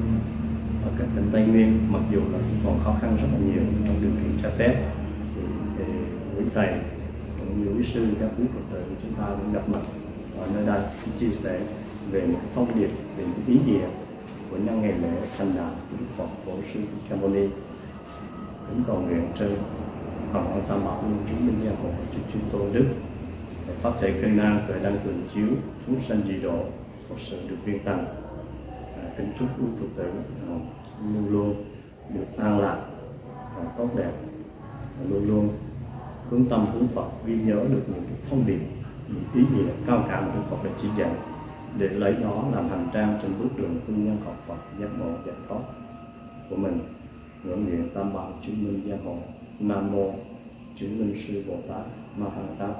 Speaker 1: ở các tỉnh Tây Nguyên, mặc dù là còn khó khăn rất là nhiều trong điều kiện cho phép, thì quý thầy cũng như quý sư, các quý Phật tử chúng ta cũng gặp mặt ở nơi đây chia sẻ về một thông điệp, về một ý nghĩa của nhân ngày lễ thành đạo của Đức Phật Bổn Sư Thích Ca Mâu Ni. Cũng cầu nguyện trên Hồng Ân Tam Bảo Lưu chứng minh gia hộ chư chư tôn đức để pháp thể cây nan tuệ đăng thường chiếu, chúng sanh dị độ, Phật sự được viên thành. À, kính chúc quý Phật tử à, luôn luôn được an lạc và tốt đẹp, luôn luôn hướng tâm hướng Phật, ghi nhớ được những cái thông điệp, những ý nghĩa cao cả mà Đức Phật đã chỉ dạy, để lấy đó làm hành trang trên bước đường tu nhân học Phật giác ngộ giải thoát của mình. Ngưỡng nguyện Tam Bảo chứng minh gia hộ. Nam mô chứng minh sư Bồ Tát Ma Ha Tát.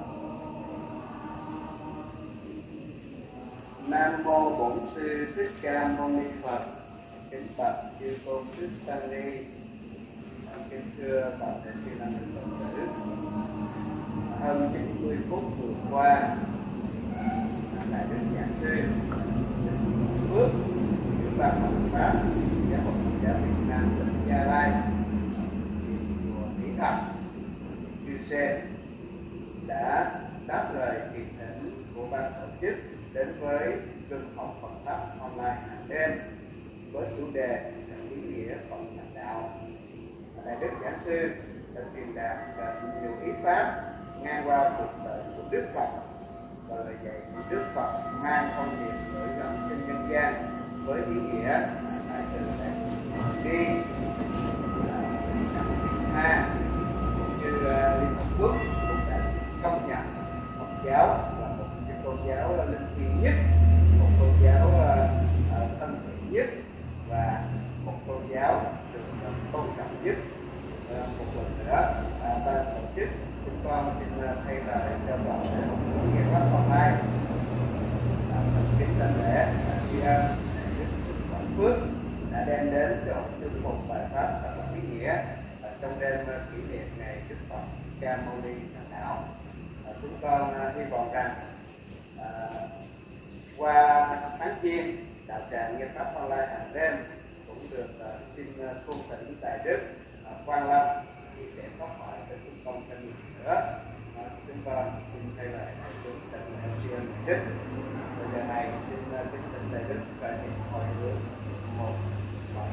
Speaker 2: Nam mô Bổn Sư Thích Ca Mâu Ni Phật. Kính bạch chư tôn đức tăng ni, kính thưa toàn thể chư tăng ni Phật tử. Hơn chín mươi phút vừa qua, đại đức giảng sư Phước trưởng ban hành pháp giáo hội Phật giáo Việt Nam tỉnh Gia Lai, chùa Mỹ Thành, chư Sen đã đáp lời kiệt thỉnh của ban tổ chức đến với trường học Phật pháp online hàng đêm với chủ đề là ý nghĩa Phật thành đạo. Đại đức giảng sư đã truyền đạt nhiều ý pháp ngang qua cuộc đời của Đức Phật và lời dạy của Đức Phật mang thông điệp gửi gắm trên nhân gian với ý nghĩa đại từ đại đi ha, cũng như Liên Hợp Quốc cũng đã công nhận Phật giáo là một cái tôn giáo linh thiêng nhất, một tôn giáo thân thiện nhất và một tôn giáo được tôn trọng nhất. Một lần nữa ban tổ chức chúng con xin thay lời cho toàn thể hội nghe pháp online kính đảnh lễ tri ân Đức Quảng Phước đã đem đến cho chúng một bài pháp thật là ý nghĩa trong đêm kỷ niệm ngày Đức Phật Ca Mâu Ni thành đạo. đức. Bây giờ này xin kính thỉnh đại đức và niệm hồi hướng một bài.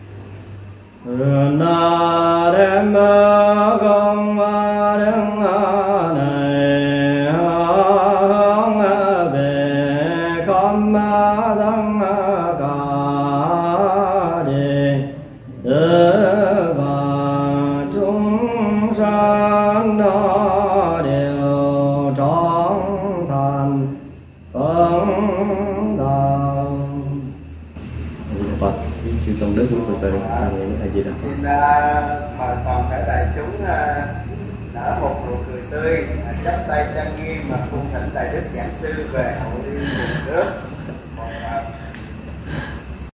Speaker 1: Na đem công đức này hướng về khắp tất cả đệ và chúng sanh đó đều trọn thành phấn đạo. Phật chư công đức của Phật tử thầy thầy gì đó.
Speaker 2: Xin uh, mời toàn thể đại chúng uh, nở một nụ cười tươi, uh, chắp tay trang nghiêm mà cung thỉnh đại đức giảng sư về hậu liên nguồn nước.